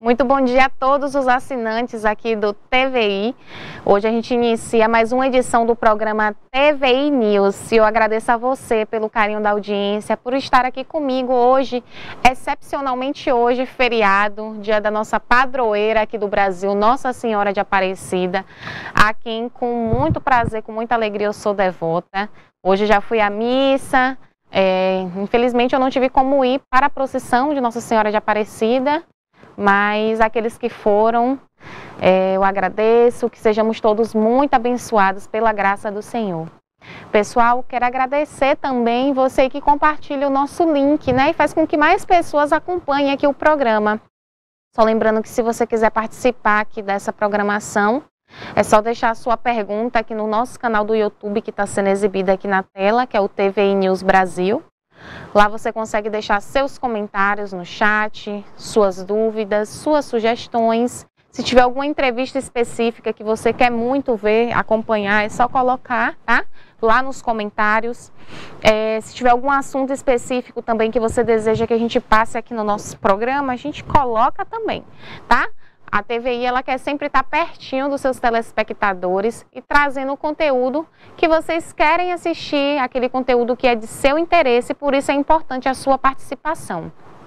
Muito bom dia a todos os assinantes aqui do TVI. Hoje a gente inicia mais uma edição do programa TVI News. E eu agradeço a você pelo carinho da audiência, por estar aqui comigo hoje, excepcionalmente hoje, feriado, dia da nossa padroeira aqui do Brasil, Nossa Senhora de Aparecida, a quem com muito prazer, com muita alegria eu sou devota. Hoje já fui à missa, infelizmente eu não tive como ir para a procissão de Nossa Senhora de Aparecida, mas aqueles que foram, eu agradeço, que sejamos todos muito abençoados pela graça do Senhor. Pessoal, quero agradecer também você que compartilha o nosso link, né, e faz com que mais pessoas acompanhem aqui o programa. Só lembrando que se você quiser participar aqui dessa programação, é só deixar a sua pergunta aqui no nosso canal do YouTube, que está sendo exibida aqui na tela, que é o TVI News Brasil. Lá você consegue deixar seus comentários no chat, suas dúvidas, suas sugestões. Se tiver alguma entrevista específica que você quer muito ver, acompanhar, é só colocar, tá? Lá nos comentários. Se tiver algum assunto específico também que você deseja que a gente passe aqui no nosso programa, a gente coloca também, tá? A TVI, ela quer sempre estar pertinho dos seus telespectadores e trazendo o conteúdo que vocês querem assistir, aquele conteúdo que é de seu interesse, por isso é importante a sua participação.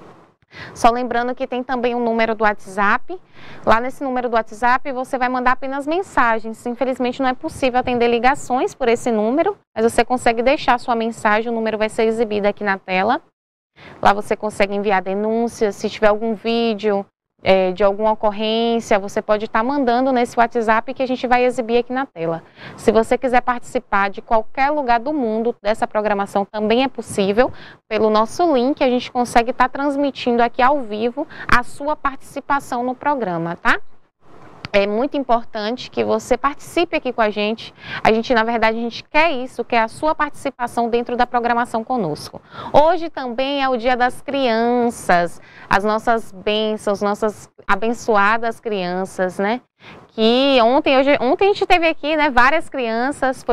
Só lembrando que tem também um número do WhatsApp. Lá nesse número do WhatsApp você vai mandar apenas mensagens. Infelizmente não é possível atender ligações por esse número, mas você consegue deixar sua mensagem, o número vai ser exibido aqui na tela. Lá você consegue enviar denúncias, se tiver algum vídeo de alguma ocorrência, você pode estar mandando nesse WhatsApp que a gente vai exibir aqui na tela. Se você quiser participar de qualquer lugar do mundo dessa programação, também é possível. Pelo nosso link, a gente consegue estar transmitindo aqui ao vivo a sua participação no programa, tá? É muito importante que você participe aqui com a gente. Na verdade, a gente quer isso, quer a sua participação dentro da programação conosco. Hoje também é o Dia das Crianças, as nossas bênçãos, nossas abençoadas crianças, né? Que ontem a gente teve aqui, né, várias crianças,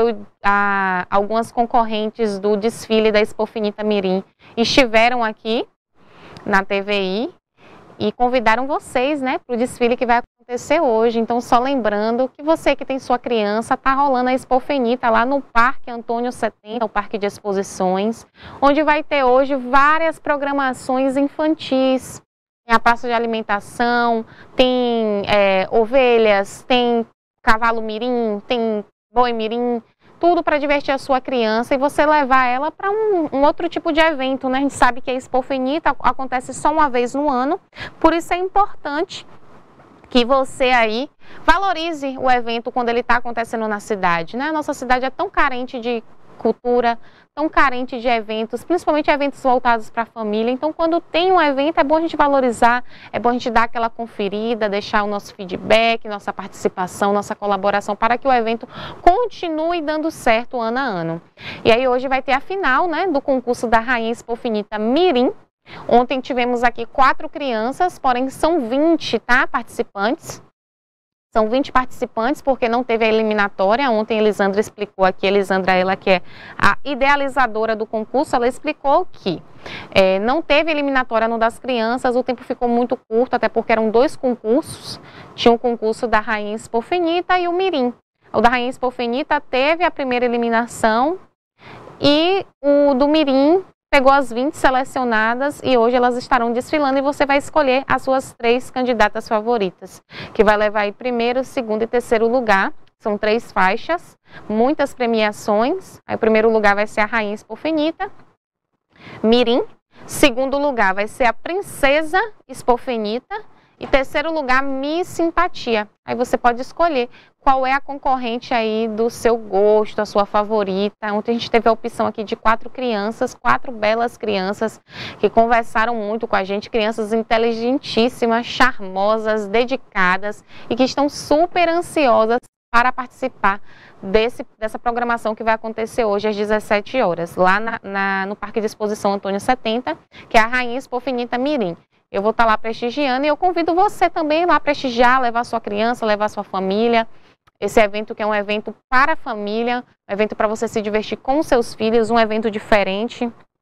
algumas concorrentes do desfile da Expofinita Mirim estiveram aqui na TVI e convidaram vocês, né, para o desfile que vai acontecer hoje. Então, só lembrando que você que tem sua criança, tá rolando a Expofinita lá no Parque Antônio 70, o Parque de Exposições, onde vai ter hoje várias programações infantis. Tem a praça de alimentação, tem ovelhas, tem cavalo mirim, tem boi mirim, tudo para divertir a sua criança e você levar ela para um outro tipo de evento, né? A gente sabe que a Expofinita acontece só uma vez no ano, por isso é importante que você aí valorize o evento quando ele está acontecendo na cidade, né? A nossa cidade é tão carente de cultura, tão carente de eventos, principalmente eventos voltados para a família. Então, quando tem um evento, é bom a gente valorizar, é bom a gente dar aquela conferida, deixar o nosso feedback, nossa participação, nossa colaboração, para que o evento continue dando certo ano a ano. E aí hoje vai ter a final, né, do concurso da Rainha Expofinita Mirim. Ontem tivemos aqui 4 crianças, porém são 20, tá, participantes. São 20 participantes porque não teve a eliminatória. Ontem a Elisandra explicou aqui, ela que é a idealizadora do concurso, ela explicou que não teve eliminatória no das crianças, o tempo ficou muito curto, até porque eram 2 concursos. Tinha o concurso da Rainha Expofinita e o Mirim. O da Rainha Expofinita teve a primeira eliminação e o do Mirim pegou as 20 selecionadas e hoje elas estarão desfilando e você vai escolher as suas 3 candidatas favoritas, que vai levar aí primeiro, segundo e terceiro lugar. São 3 faixas, muitas premiações. Aí o primeiro lugar vai ser a Rainha Expofinita Mirim, segundo lugar vai ser a Princesa Expofinita e terceiro lugar, Miss Simpatia. Aí você pode escolher qual é a concorrente aí do seu gosto, a sua favorita. Ontem a gente teve a opção aqui de 4 crianças, 4 belas crianças que conversaram muito com a gente, crianças inteligentíssimas, charmosas, dedicadas e que estão super ansiosas para participar dessa programação que vai acontecer hoje às 17 horas, lá no Parque de Exposição Antônio 70, que é a Rainha Expofinita Mirim. Eu vou estar lá prestigiando e eu convido você também lá a prestigiar, levar sua criança, levar sua família. Esse evento que é um evento para a família, um evento para você se divertir com seus filhos, um evento diferente.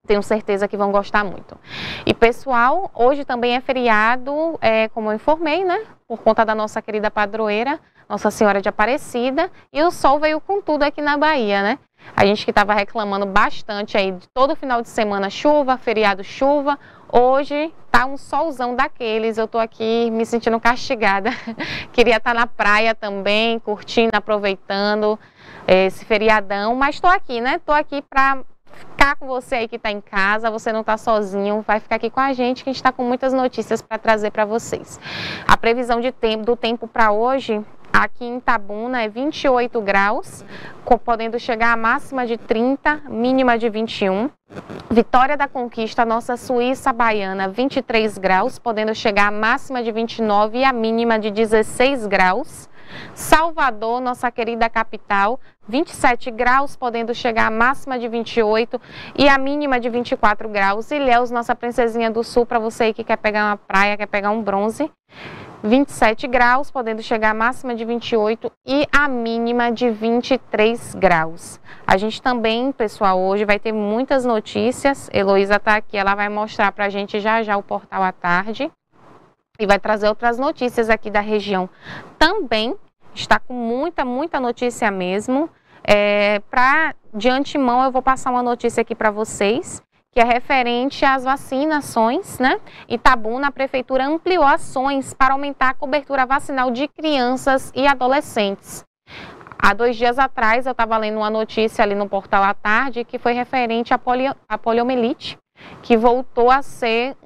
Tenho certeza que vão gostar muito. E pessoal, hoje também é feriado, como eu informei, né? Por conta da nossa querida padroeira, Nossa Senhora de Aparecida. E o sol veio com tudo aqui na Bahia, né? A gente que estava reclamando bastante aí de todo final de semana chuva, feriado chuva. Hoje tá um solzão daqueles, eu tô aqui me sentindo castigada. Queria estar na praia também, curtindo, aproveitando esse feriadão. Mas tô aqui, né? Tô aqui para ficar com você aí que está em casa, você não está sozinho, vai ficar aqui com a gente que a gente está com muitas notícias para trazer para vocês. A previsão do tempo para hoje, aqui em Itabuna, é 28 graus, podendo chegar a máxima de 30, mínima de 21. Vitória da Conquista, nossa Suíça Baiana, 23 graus, podendo chegar a máxima de 29 e a mínima de 16 graus. Salvador, nossa querida capital, 27 graus, podendo chegar a máxima de 28 e a mínima de 24 graus. Ilhéus, nossa princesinha do sul, para você que quer pegar uma praia, quer pegar um bronze, 27 graus, podendo chegar a máxima de 28 e a mínima de 23 graus. A gente também, pessoal, hoje vai ter muitas notícias. Heloísa está aqui, ela vai mostrar para a gente já já o portal à tarde. E vai trazer outras notícias aqui da região também. Está com muita notícia mesmo. De antemão, eu vou passar uma notícia aqui para vocês, que é referente às vacinações, né? Itabuna, a prefeitura ampliou ações para aumentar a cobertura vacinal de crianças e adolescentes. Há 2 dias atrás, eu estava lendo uma notícia ali no portal à tarde, que foi referente à poliomielite, que voltou a ser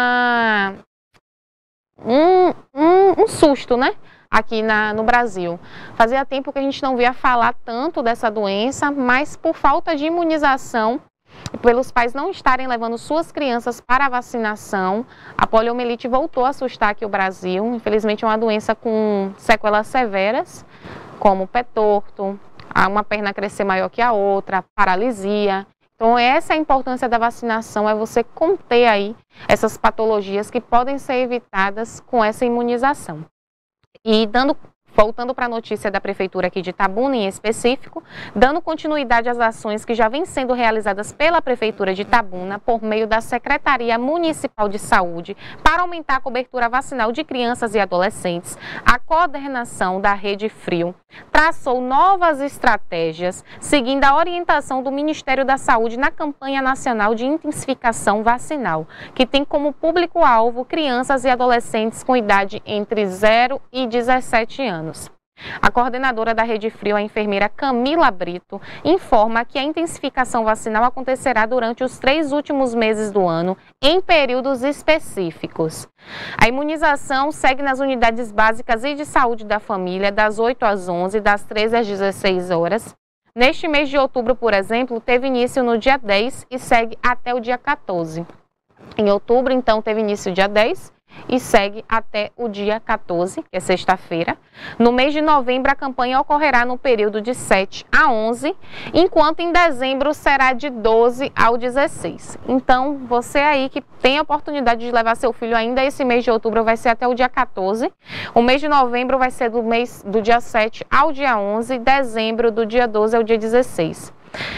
um susto, né? Aqui no Brasil. Fazia tempo que a gente não via falar tanto dessa doença, mas por falta de imunização e pelos pais não estarem levando suas crianças para a vacinação, a poliomielite voltou a assustar aqui o Brasil. Infelizmente é uma doença com sequelas severas, como pé torto, uma perna crescer maior que a outra, paralisia. Então, essa é a importância da vacinação, é você conter aí essas patologias que podem ser evitadas com essa imunização. E voltando para a notícia da Prefeitura aqui de Itabuna em específico, dando continuidade às ações que já vêm sendo realizadas pela Prefeitura de Itabuna por meio da Secretaria Municipal de Saúde para aumentar a cobertura vacinal de crianças e adolescentes, a coordenação da Rede Frio traçou novas estratégias seguindo a orientação do Ministério da Saúde na campanha nacional de intensificação vacinal, que tem como público-alvo crianças e adolescentes com idade entre 0 e 17 anos. A coordenadora da Rede Frio, a enfermeira Camila Brito, informa que a intensificação vacinal acontecerá durante os 3 últimos meses do ano, em períodos específicos. A imunização segue nas unidades básicas e de saúde da família, das 8 às 11, das 13 às 16 horas. Neste mês de outubro, por exemplo, teve início no dia 10 e segue até o dia 14. Em outubro, então, teve início dia 10 e segue até o dia 14, que é sexta-feira. No mês de novembro, a campanha ocorrerá no período de 7 a 11, enquanto em dezembro será de 12 ao 16. Então, você aí que tem a oportunidade de levar seu filho ainda esse mês de outubro, vai ser até o dia 14. O mês de novembro vai ser do dia 7 ao dia 11, dezembro do dia 12 ao dia 16.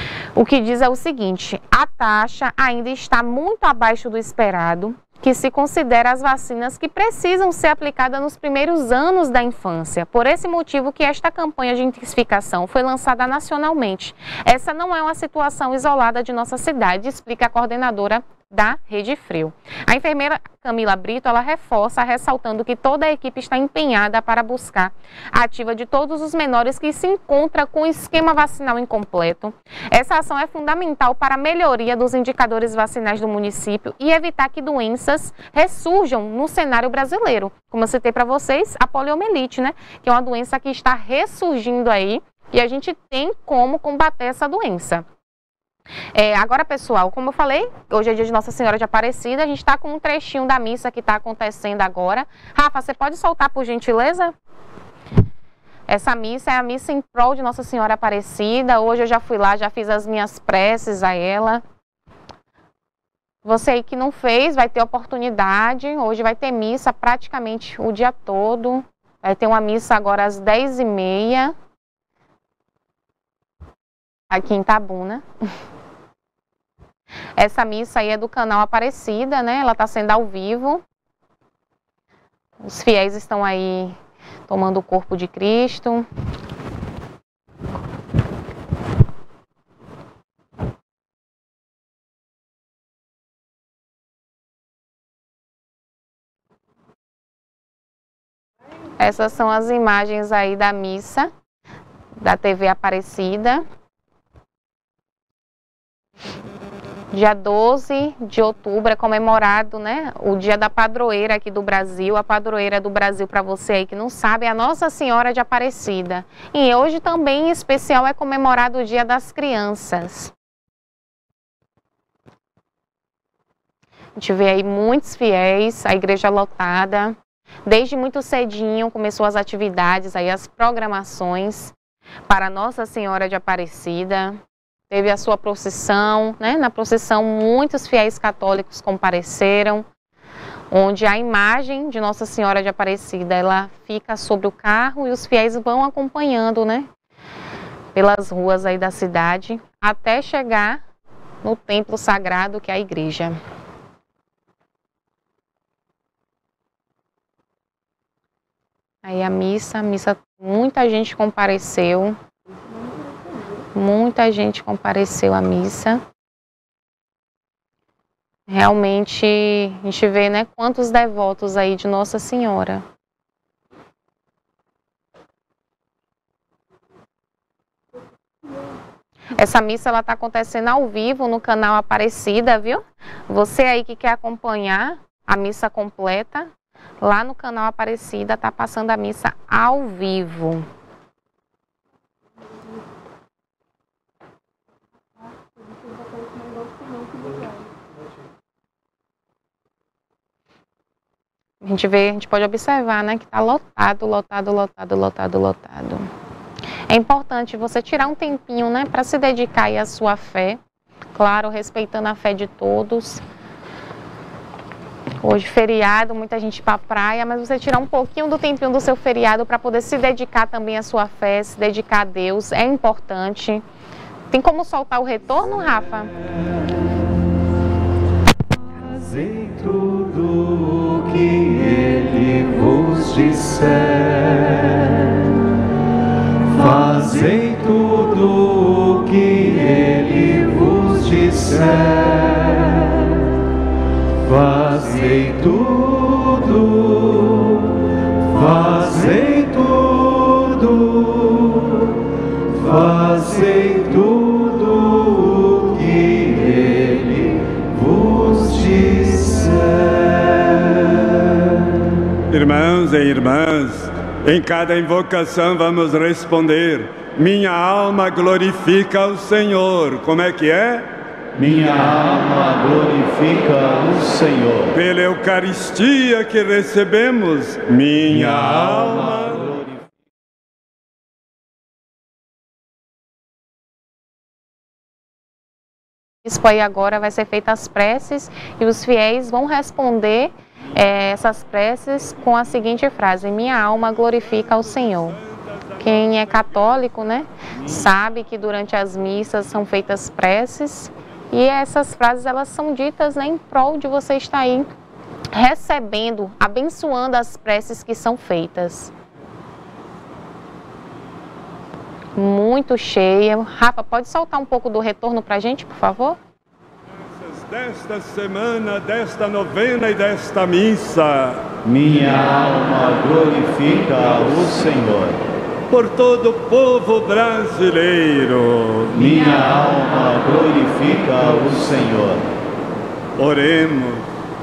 O que diz é o seguinte: a taxa ainda está muito abaixo do esperado, que se considera as vacinas que precisam ser aplicadas nos primeiros anos da infância. Por esse motivo que esta campanha de intensificação foi lançada nacionalmente. Essa não é uma situação isolada de nossa cidade, explica a coordenadora da Rede Frio. A enfermeira Camila Brito, ela reforça, ressaltando que toda a equipe está empenhada para buscar a ativa de todos os menores que se encontram com o esquema vacinal incompleto. Essa ação é fundamental para a melhoria dos indicadores vacinais do município e evitar que doenças ressurjam no cenário brasileiro. Como eu citei para vocês, a poliomielite, né? Que é uma doença que está ressurgindo aí e a gente tem como combater essa doença. Agora, pessoal, como eu falei, hoje é dia de Nossa Senhora de Aparecida, a gente está com um trechinho da missa que está acontecendo agora. Rafa, você pode soltar, por gentileza? Essa missa é a missa em prol de Nossa Senhora Aparecida. Hoje eu já fui lá, já fiz as minhas preces a ela. Você aí que não fez, vai ter oportunidade. Hoje vai ter missa praticamente o dia todo. Vai ter uma missa agora às 10h30. Aqui em Itabuna. Essa missa aí é do canal Aparecida, né? Ela está sendo ao vivo. Os fiéis estão aí tomando o corpo de Cristo. Essas são as imagens aí da missa da TV Aparecida. Dia 12 de outubro é comemorado, né, o dia da padroeira aqui do Brasil. A padroeira do Brasil, para você aí que não sabe, é a Nossa Senhora de Aparecida. E hoje também, em especial, é comemorado o Dia das Crianças. A gente vê aí muitos fiéis, a igreja lotada. Desde muito cedinho começou as atividades, aí as programações para Nossa Senhora de Aparecida. Teve a sua procissão, né? Na procissão muitos fiéis católicos compareceram, onde a imagem de Nossa Senhora de Aparecida, ela fica sobre o carro e os fiéis vão acompanhando, né? Pelas ruas aí da cidade, até chegar no templo sagrado que é a igreja. Aí a missa, muita gente compareceu. Muita gente compareceu à missa. Realmente, a gente vê, né, quantos devotos aí de Nossa Senhora. Essa missa, ela tá acontecendo ao vivo no canal Aparecida, viu? Você aí que quer acompanhar a missa completa, lá no canal Aparecida, tá passando a missa ao vivo. A gente pode observar, né, que tá lotado. É importante você tirar um tempinho, né, para se dedicar aí à sua fé, claro, respeitando a fé de todos. Hoje, feriado, muita gente para a praia, mas você tirar um pouquinho do tempinho do seu feriado para poder se dedicar também à sua fé, se dedicar a Deus, é importante. Tem como soltar o retorno, Rafa? Fazei tudo o que Ele vos disser. Fazei tudo o que Ele vos disser. Fazei tudo, fazei tudo, fazei tudo o que Ele vos disser. Irmãos e irmãs, em cada invocação vamos responder: minha alma glorifica o Senhor. Como é que é? Minha alma glorifica o Senhor. Pela Eucaristia que recebemos, minha alma glorifica. Isso aí agora vai ser feitas as preces e os fiéis vão responder essas preces com a seguinte frase: minha alma glorifica o Senhor. Quem é católico, né, sabe que durante as missas são feitas preces. E essas frases, elas são ditas, né, em prol de você estar aí recebendo, abençoando as preces que são feitas. Muito cheia. Rafa, pode soltar um pouco do retorno para a gente, por favor? Desta semana, desta novena e desta missa, minha alma glorifica o Senhor. Por todo o povo brasileiro, minha alma glorifica o Senhor. Oremos.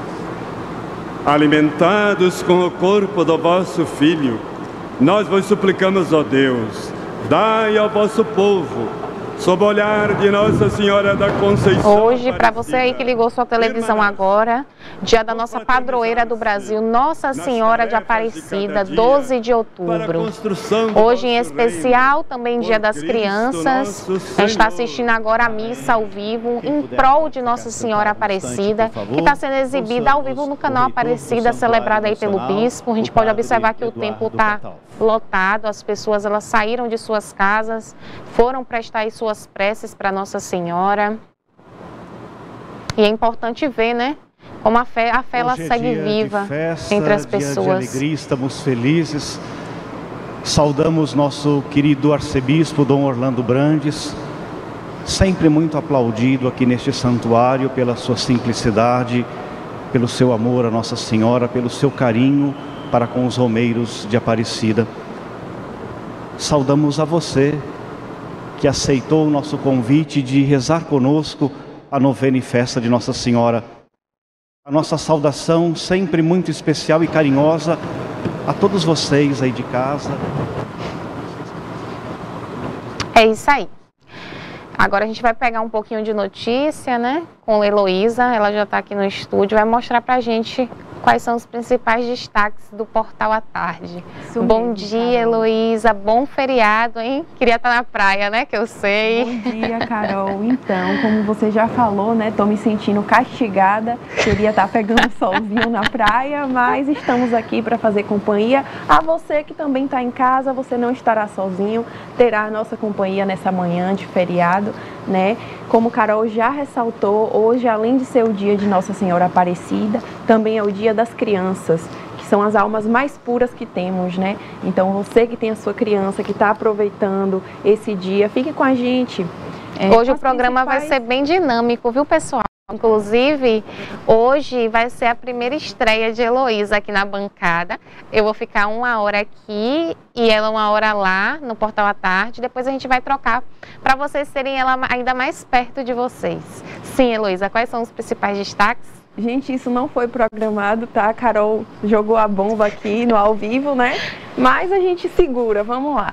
Alimentados com o corpo do vosso Filho, nós vos suplicamos, ó Deus, dai ao vosso povo, sob o olhar de Nossa Senhora da Conceição. Hoje, para você aí que ligou sua televisão agora, dia da nossa padroeira do Brasil, Nossa Senhora de Aparecida, 12 de outubro. Hoje, em especial, também dia das crianças. A gente está assistindo agora a missa ao vivo, em prol de Nossa Senhora Aparecida, que está sendo exibida ao vivo no canal Aparecida, celebrada aí pelo bispo. A gente pode observar que o templo está lotado, as pessoas, elas saíram de suas casas, foram prestar aí suas preces para Nossa Senhora. E é importante ver, né? Como a fé ela segue viva entre as pessoas. Dia de alegria, estamos felizes. Saudamos nosso querido arcebispo Dom Orlando Brandes, sempre muito aplaudido aqui neste santuário pela sua simplicidade, pelo seu amor a Nossa Senhora, pelo seu carinho para com os romeiros de Aparecida. Saudamos a você que aceitou o nosso convite de rezar conosco a novena e festa de Nossa Senhora. A nossa saudação sempre muito especial e carinhosa a todos vocês aí de casa. É isso aí. Agora a gente vai pegar um pouquinho de notícia, né? Com a Heloísa, ela já está aqui no estúdio, vai mostrar pra gente quais são os principais destaques do Portal à Tarde. Bom dia, Heloísa, bom feriado, hein? Queria estar na praia, né, que eu sei. Bom dia, Carol. Então, como você já falou, né, tô me sentindo castigada, queria estar pegando solzinho na praia, mas estamos aqui para fazer companhia a você que também está em casa, você não estará sozinho, terá a nossa companhia nessa manhã de feriado, né? Como Carol já ressaltou, hoje, além de ser o dia de Nossa Senhora Aparecida, também é o dia das crianças, que são as almas mais puras que temos, né? Então, você que tem a sua criança, que está aproveitando esse dia, fique com a gente. Hoje o programa vai ser bem dinâmico, viu, pessoal? Inclusive, hoje vai ser a primeira estreia de Heloísa aqui na bancada. Eu vou ficar 1 hora aqui e ela 1 hora lá no Portal à Tarde. Depois a gente vai trocar para vocês terem ela ainda mais perto de vocês. Sim, Heloísa, quais são os principais destaques? Gente, isso não foi programado, tá? A Carol jogou a bomba aqui no ao vivo, né? Mas a gente segura, vamos lá.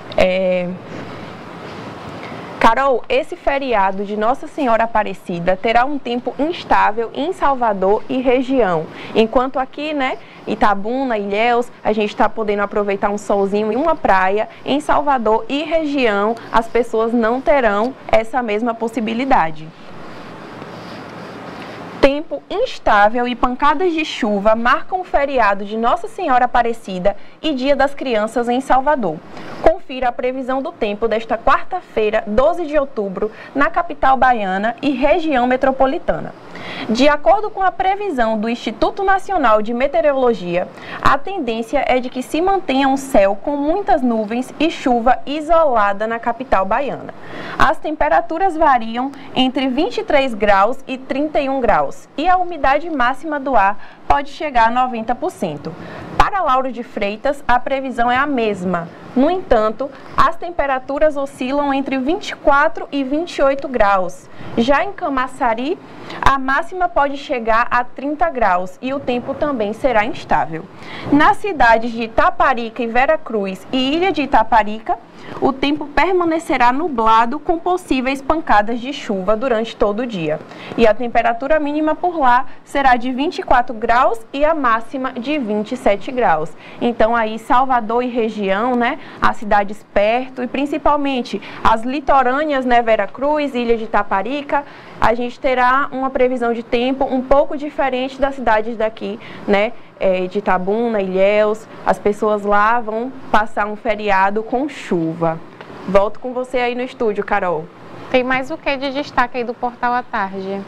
Carol, esse feriado de Nossa Senhora Aparecida terá um tempo instável em Salvador e região. Enquanto aqui, né, Itabuna, Ilhéus, a gente está podendo aproveitar um solzinho em uma praia. Em Salvador e região, as pessoas não terão essa mesma possibilidade. Tempo instável e pancadas de chuva marcam o feriado de Nossa Senhora Aparecida e Dia das Crianças em Salvador. Confira a previsão do tempo desta quarta-feira, 12 de outubro, na capital baiana e região metropolitana. De acordo com a previsão do Instituto Nacional de Meteorologia, a tendência é de que se mantenha um céu com muitas nuvens e chuva isolada na capital baiana. As temperaturas variam entre 23 graus e 31 graus e a umidade máxima do ar pode chegar a 90%. Para Lauro de Freitas, a previsão é a mesma. No entanto, as temperaturas oscilam entre 24 e 28 graus. Já em Camaçari, a máxima pode chegar a 30 graus e o tempo também será instável. Nas cidades de Itaparica e Veracruz e Ilha de Itaparica, o tempo permanecerá nublado com possíveis pancadas de chuva durante todo o dia. E a temperatura mínima por lá será de 24 graus e a máxima de 27 graus. Então aí Salvador e região, né, as cidades perto e principalmente as litorâneas, né, Veracruz, Ilha de Itaparica, a gente terá uma previsão de tempo um pouco diferente das cidades daqui, né, de Itabuna, Ilhéus. As pessoas lá vão passar um feriado com chuva. Volto com você aí no estúdio, Carol. Tem mais o que de destaque aí do Portal à Tarde?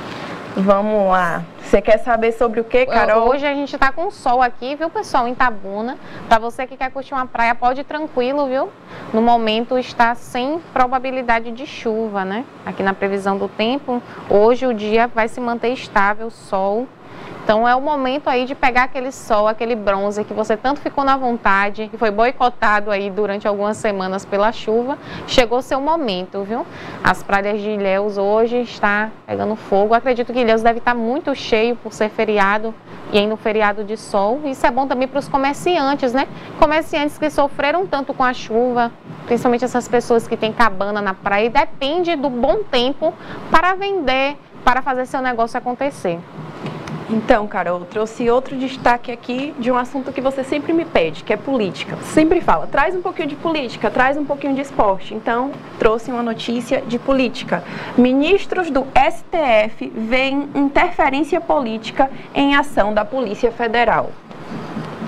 Vamos lá. Você quer saber sobre o que, Carol? Hoje a gente está com sol aqui, viu, pessoal, em Itabuna. Para você que quer curtir uma praia, pode ir tranquilo, viu? No momento está sem probabilidade de chuva, né? Aqui na previsão do tempo, hoje o dia vai se manter estável, sol. Então é o momento aí de pegar aquele sol, aquele bronze que você tanto ficou na vontade, que foi boicotado aí durante algumas semanas pela chuva. Chegou o seu momento, viu? As praias de Ilhéus hoje está pegando fogo. Acredito que Ilhéus deve estar muito cheio por ser feriado e ainda um feriado de sol. Isso é bom também para os comerciantes, né? Comerciantes que sofreram tanto com a chuva, principalmente essas pessoas que têm cabana na praia e depende do bom tempo para vender, para fazer seu negócio acontecer. Então, Carol, trouxe outro destaque aqui de um assunto que você sempre me pede, que é política. Sempre fala, traz um pouquinho de política, traz um pouquinho de esporte. Então, trouxe uma notícia de política. Ministros do STF veem interferência política em ação da Polícia Federal.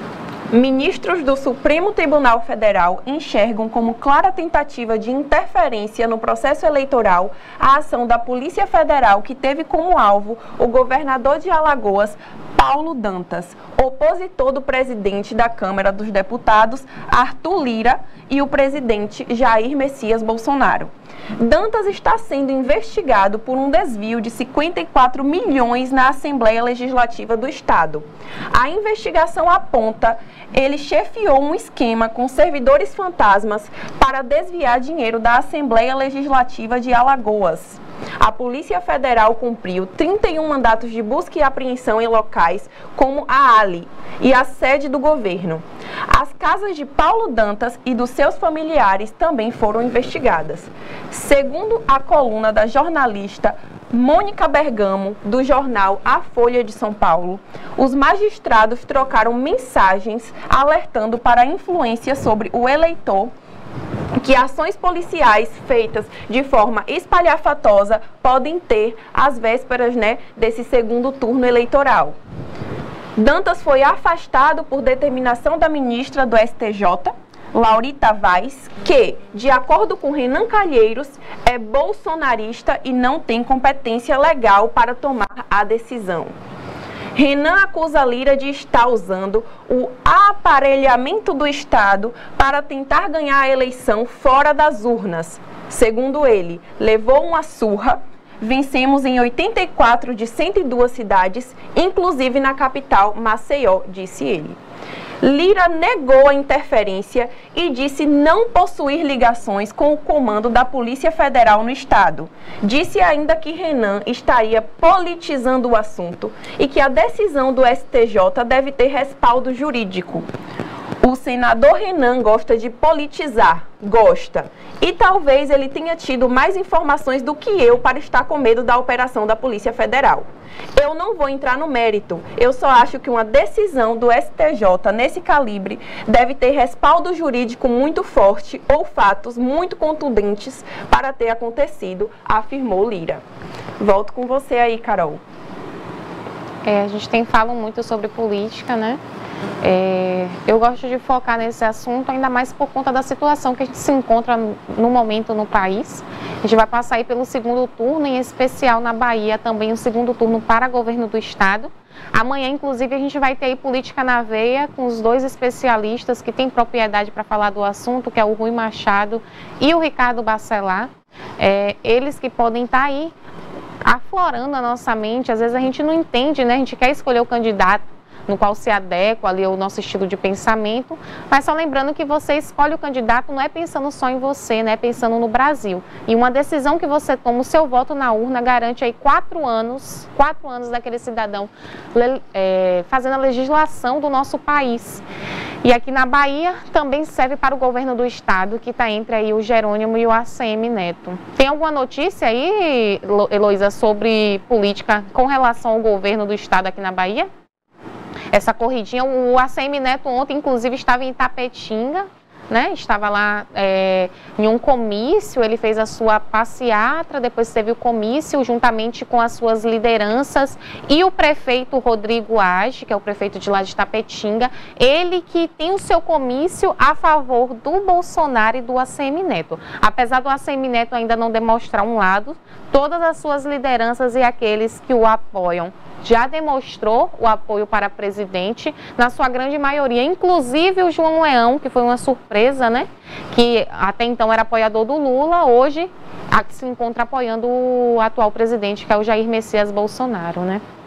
Ministros do Supremo Tribunal Federal enxergam como clara tentativa de interferência no processo eleitoral a ação da Polícia Federal que teve como alvo o governador de Alagoas, Paulo Dantas, opositor do presidente da Câmara dos Deputados, Arthur Lira, e o presidente Jair Messias Bolsonaro. Dantas está sendo investigado por um desvio de 54 milhões na Assembleia Legislativa do Estado. A investigação aponta ele chefiou um esquema com servidores fantasmas para desviar dinheiro da Assembleia Legislativa de Alagoas. A Polícia Federal cumpriu 31 mandatos de busca e apreensão em locais como a Ali e a sede do governo. As casas de Paulo Dantas e dos seus familiares também foram investigadas. Segundo a coluna da jornalista Mônica Bergamo, do jornal A Folha de São Paulo, os magistrados trocaram mensagens alertando para a influência sobre o eleitor que ações policiais feitas de forma espalhafatosa podem ter às vésperas, desse segundo turno eleitoral. Dantas foi afastado por determinação da ministra do STJ, Laurita Vaz, que, de acordo com Renan Calheiros, é bolsonarista e não tem competência legal para tomar a decisão. Renan acusa Lira de estar usando o aparelhamento do Estado para tentar ganhar a eleição fora das urnas. Segundo ele, levou uma surra. Vencemos em 84 de 102 cidades, inclusive na capital, Maceió, disse ele. Lira negou a interferência e disse não possuir ligações com o comando da Polícia Federal no Estado. Disse ainda que Renan estaria politizando o assunto e que a decisão do STJ deve ter respaldo jurídico. O senador Renan gosta de politizar, gosta. E talvez ele tenha tido mais informações do que eu para estar com medo da operação da Polícia Federal. Eu não vou entrar no mérito, eu só acho que uma decisão do STJ nesse calibre deve ter respaldo jurídico muito forte ou fatos muito contundentes para ter acontecido, afirmou Lira. Volto com você aí, Carol. A gente tem falado muito sobre política, eu gosto de focar nesse assunto, ainda mais por conta da situação que a gente se encontra no momento no país. A gente vai passar aí pelo segundo turno, em especial na Bahia, também o segundo turno para governo do Estado. Amanhã, inclusive, a gente vai ter aí Política na Veia, com os dois especialistas que têm propriedade para falar do assunto, que é o Rui Machado e o Ricardo Bacelar. Eles que podem estar aí aflorando a nossa mente. Às vezes a gente não entende, a gente quer escolher o candidato no qual se adequa ali ao nosso estilo de pensamento, mas só lembrando que você escolhe o candidato não é pensando só em você, pensando no Brasil. E uma decisão que você toma, o seu voto na urna, garante aí 4 anos daquele cidadão fazendo a legislação do nosso país. E aqui na Bahia também serve para o governo do Estado, que está entre aí o Jerônimo e o ACM Neto. Tem alguma notícia aí, Heloísa, sobre política com relação ao governo do Estado aqui na Bahia? Essa corridinha, o ACM Neto ontem, inclusive, estava em Itapetinga, estava lá em um comício, ele fez a sua passeata, depois teve o comício juntamente com as suas lideranças e o prefeito Rodrigo Age, que é o prefeito de lá de Itapetinga, ele que tem o seu comício a favor do Bolsonaro e do ACM Neto. Apesar do ACM Neto ainda não demonstrar um lado, todas as suas lideranças e aqueles que o apoiam já demonstrou o apoio para presidente, na sua grande maioria, inclusive o João Leão, que foi uma surpresa, que até então era apoiador do Lula, hoje se encontra apoiando o atual presidente, que é o Jair Messias Bolsonaro,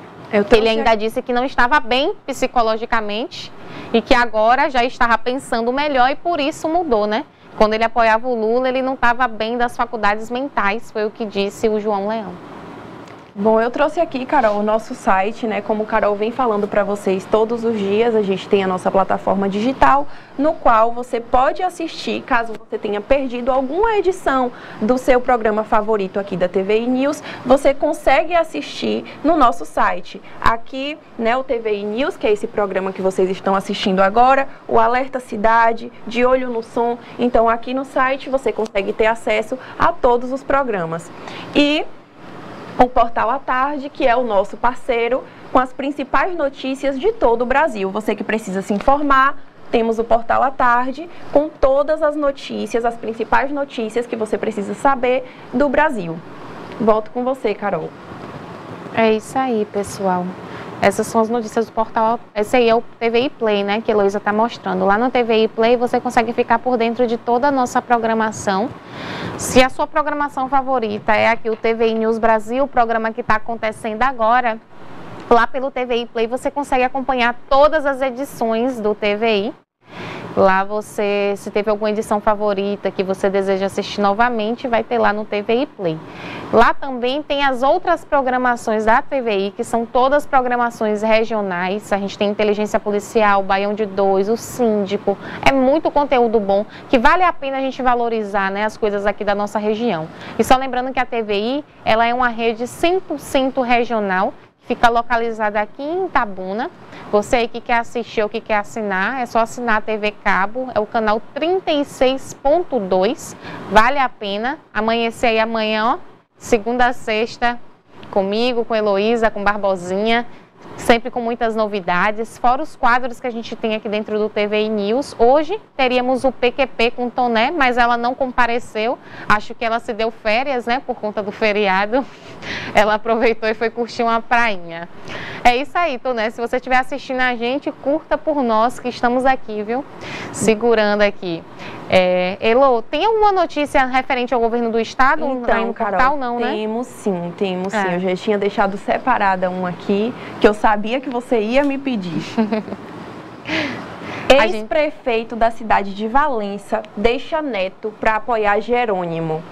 Ele ainda disse que não estava bem psicologicamente e que agora já estava pensando melhor e por isso mudou, Quando ele apoiava o Lula, ele não estava bem das faculdades mentais, foi o que disse o João Leão. Bom, eu trouxe aqui, Carol, o nosso site, como o Carol vem falando para vocês todos os dias, a gente tem a nossa plataforma digital, no qual você pode assistir, caso você tenha perdido alguma edição do seu programa favorito aqui da TVI News, você consegue assistir no nosso site. Aqui, o TVI News, que é esse programa que vocês estão assistindo agora, o Alerta Cidade, De Olho no Som, então aqui no site você consegue ter acesso a todos os programas. E o Portal à Tarde, que é o nosso parceiro com as principais notícias de todo o Brasil. Você que precisa se informar, temos o Portal à Tarde, com todas as notícias, as principais notícias que você precisa saber do Brasil. Volto com você, Carol. É isso aí, pessoal. Essas são as notícias do portal. Esse aí é o TVI Play, né, que a Heloísa está mostrando. Lá no TVI Play você consegue ficar por dentro de toda a nossa programação. Se a sua programação favorita é aqui o TVI News Brasil, o programa que está acontecendo agora, lá pelo TVI Play você consegue acompanhar todas as edições do TVI. Lá você, se teve alguma edição favorita que você deseja assistir novamente, vai ter lá no TVI Play. Lá também tem as outras programações da TVI, que são todas programações regionais. A gente tem Inteligência Policial, Baião de 2, o Síndico. É muito conteúdo bom, que vale a pena a gente valorizar, né, as coisas aqui da nossa região. E só lembrando que a TVI, ela é uma rede 100% regional, fica localizada aqui em Itabuna. Você aí que quer assistir ou que quer assinar, é só assinar a TV Cabo, é o canal 36.2, vale a pena. Amanhecer aí amanhã, ó, segunda a sexta, comigo, com Heloísa, com Barbosinha, sempre com muitas novidades, fora os quadros que a gente tem aqui dentro do TVI News. Hoje teríamos o PQP com Toné, mas ela não compareceu, acho que ela se deu férias, né, por conta do feriado, ela aproveitou e foi curtir uma prainha. É isso aí, Toné, se você estiver assistindo a gente, curta por nós que estamos aqui, viu, segurando aqui. Elo, tem alguma notícia referente ao governo do estado? Então, no Carol, portal, não, né? temos sim. Eu já tinha deixado separada uma aqui, que eu sabia que você ia me pedir. Ex-prefeito da cidade de Valença deixa neto para apoiar Jerônimo.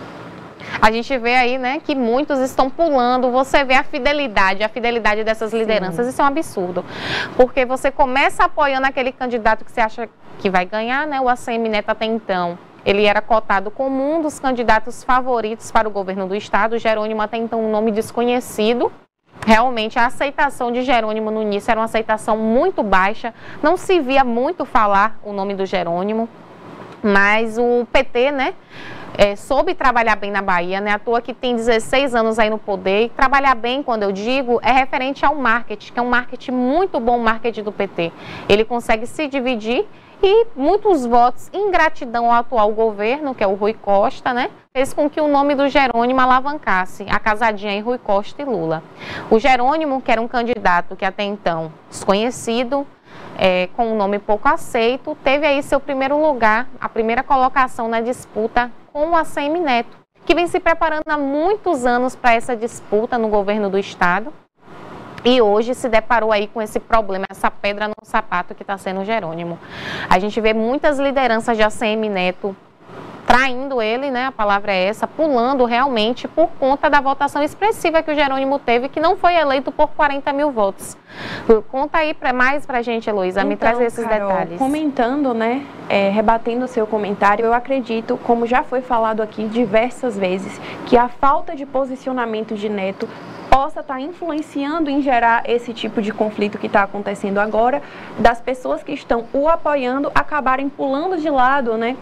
A gente vê aí, né, que muitos estão pulando, você vê a fidelidade dessas lideranças. Sim. Isso é um absurdo, porque você começa apoiando aquele candidato que você acha que vai ganhar, né, o ACM Neto até então. Ele era cotado como um dos candidatos favoritos para o governo do estado, Jerônimo até então um nome desconhecido. Realmente a aceitação de Jerônimo no início era uma aceitação muito baixa, não se via muito falar o nome do Jerônimo, mas o PT, né, soube trabalhar bem na Bahia, né? À toa que tem 16 anos aí no poder. E trabalhar bem, quando eu digo, é referente ao marketing, que é um marketing muito bom, o marketing do PT. Ele consegue se dividir e muitos votos em gratidão ao atual governo, que é o Rui Costa, né? Fez com que o nome do Jerônimo alavancasse a casadinha em Rui Costa e Lula. O Jerônimo, que era um candidato que até então desconhecido, com um nome pouco aceito, teve aí seu primeiro lugar, a primeira colocação na disputa com o ACM Neto, que vem se preparando há muitos anos para essa disputa no governo do estado e hoje se deparou aí com esse problema, essa pedra no sapato que está sendo o Jerônimo. A gente vê muitas lideranças de ACM Neto traindo ele, né, a palavra é essa, pulando realmente por conta da votação expressiva que o Jerônimo teve, que não foi eleito por 40 mil votos. Conta aí mais pra gente, Heloísa, me traz esses detalhes. Comentando, né, rebatendo o seu comentário, eu acredito, como já foi falado aqui diversas vezes, que a falta de posicionamento de Neto possa estar influenciando em gerar esse tipo de conflito que está acontecendo agora, das pessoas que estão o apoiando acabarem pulando de lado, né?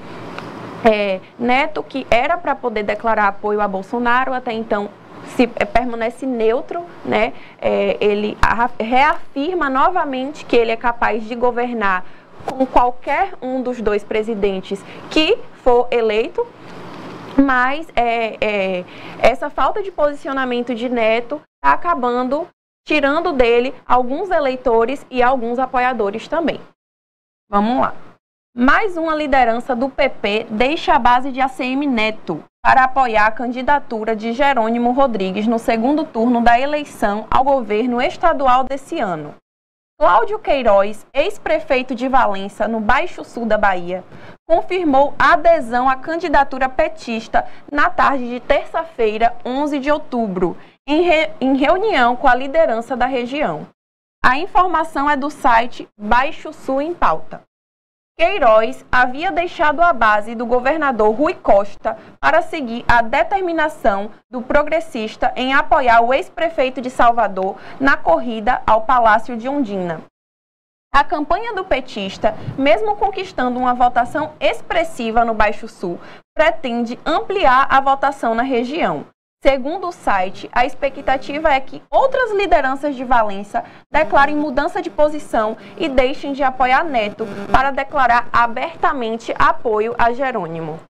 Neto, que era para poder declarar apoio a Bolsonaro, até então permanece neutro, né? Ele reafirma novamente que ele é capaz de governar com qualquer um dos dois presidentes que for eleito, mas essa falta de posicionamento de Neto está acabando tirando dele alguns eleitores e alguns apoiadores também. Vamos lá. Mais uma liderança do PP deixa a base de ACM Neto para apoiar a candidatura de Jerônimo Rodrigues no segundo turno da eleição ao governo estadual desse ano. Cláudio Queiroz, ex-prefeito de Valença, no Baixo Sul da Bahia, confirmou adesão à candidatura petista na tarde de terça-feira, 11 de outubro, em reunião com a liderança da região. A informação é do site Baixo Sul em Pauta. Queiroz havia deixado a base do governador Rui Costa para seguir a determinação do progressista em apoiar o ex-prefeito de Salvador na corrida ao Palácio de Ondina. A campanha do petista, mesmo conquistando uma votação expressiva no Baixo Sul, pretende ampliar a votação na região. Segundo o site, a expectativa é que outras lideranças de Valença declarem mudança de posição e deixem de apoiar Neto para declarar abertamente apoio a Jerônimo.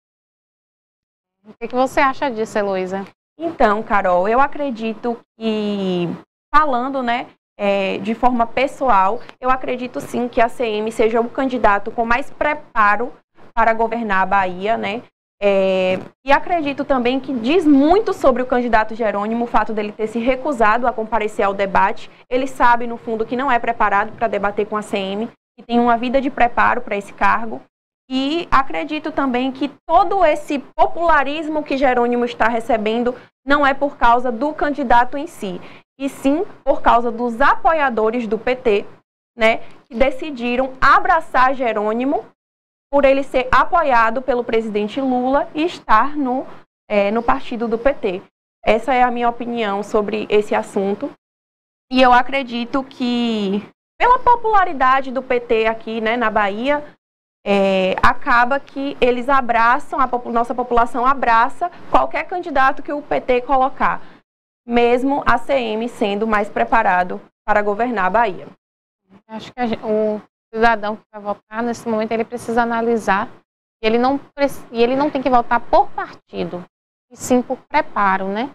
O que você acha disso, Heloísa? Então, Carol, eu acredito que, falando, né, de forma pessoal, eu acredito sim que a ACM seja o candidato com mais preparo para governar a Bahia, né? E acredito também que diz muito sobre o candidato Jerônimo o fato dele ter se recusado a comparecer ao debate. Ele sabe, no fundo, que não é preparado para debater com a ACM, que tem uma vida de preparo para esse cargo. E acredito também que todo esse popularismo que Jerônimo está recebendo não é por causa do candidato em si, e sim por causa dos apoiadores do PT, né, que decidiram abraçar Jerônimo por ele ser apoiado pelo presidente Lula e estar no partido do PT. Essa é a minha opinião sobre esse assunto. E eu acredito que, pela popularidade do PT aqui, né, na Bahia, acaba que eles abraçam, nossa população abraça qualquer candidato que o PT colocar, mesmo a ACM sendo mais preparado para governar a Bahia. Acho que o cidadão que vai votar, nesse momento, ele precisa analisar, e ele não tem que votar por partido, e sim por preparo, né?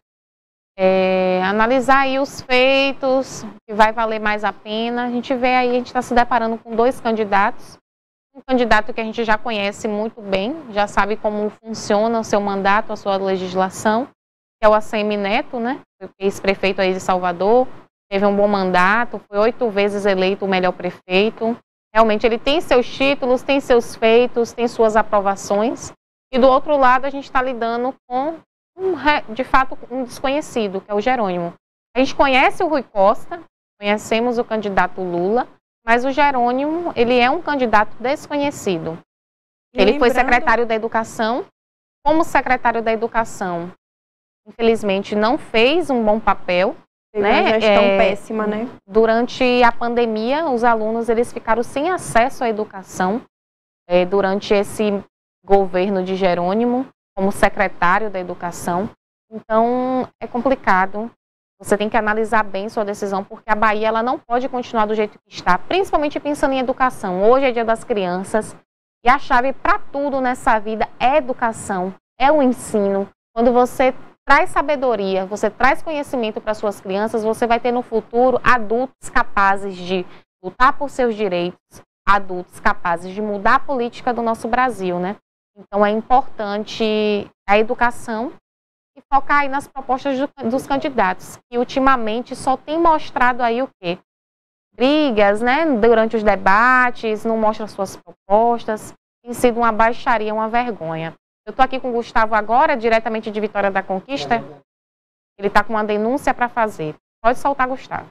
Analisar aí os feitos, que vai valer mais a pena. A gente vê aí, a gente está se deparando com dois candidatos. Um candidato que a gente já conhece muito bem, já sabe como funciona o seu mandato, a sua legislação, que é o ACM Neto, né? Ex-prefeito aí de Salvador, teve um bom mandato, foi 8 vezes eleito o melhor prefeito. Realmente ele tem seus títulos, tem seus feitos, tem suas aprovações. E do outro lado a gente está lidando com, de fato, um desconhecido, que é o Jerônimo. A gente conhece o Rui Costa, conhecemos o candidato Lula, mas o Jerônimo, ele é um candidato desconhecido. Ele foi secretário da Educação. Como secretário da Educação, infelizmente não fez um bom papel. Teve uma gestão péssima, né? Durante a pandemia, os alunos eles ficaram sem acesso à educação durante esse governo de Jerônimo, como secretário da Educação. Então, é complicado. Você tem que analisar bem sua decisão, porque a Bahia ela não pode continuar do jeito que está, principalmente pensando em educação. Hoje é Dia das Crianças e a chave para tudo nessa vida é educação, é o ensino. Quando você traz sabedoria, você traz conhecimento para suas crianças, você vai ter no futuro adultos capazes de lutar por seus direitos, adultos capazes de mudar a política do nosso Brasil, né? Então é importante a educação e focar aí nas propostas dos candidatos, que ultimamente só tem mostrado aí o quê? Brigas, né? Durante os debates, não mostra suas propostas, tem sido uma baixaria, uma vergonha. Eu estou aqui com o Gustavo agora, diretamente de Vitória da Conquista. Ele está com uma denúncia para fazer. Pode soltar, Gustavo.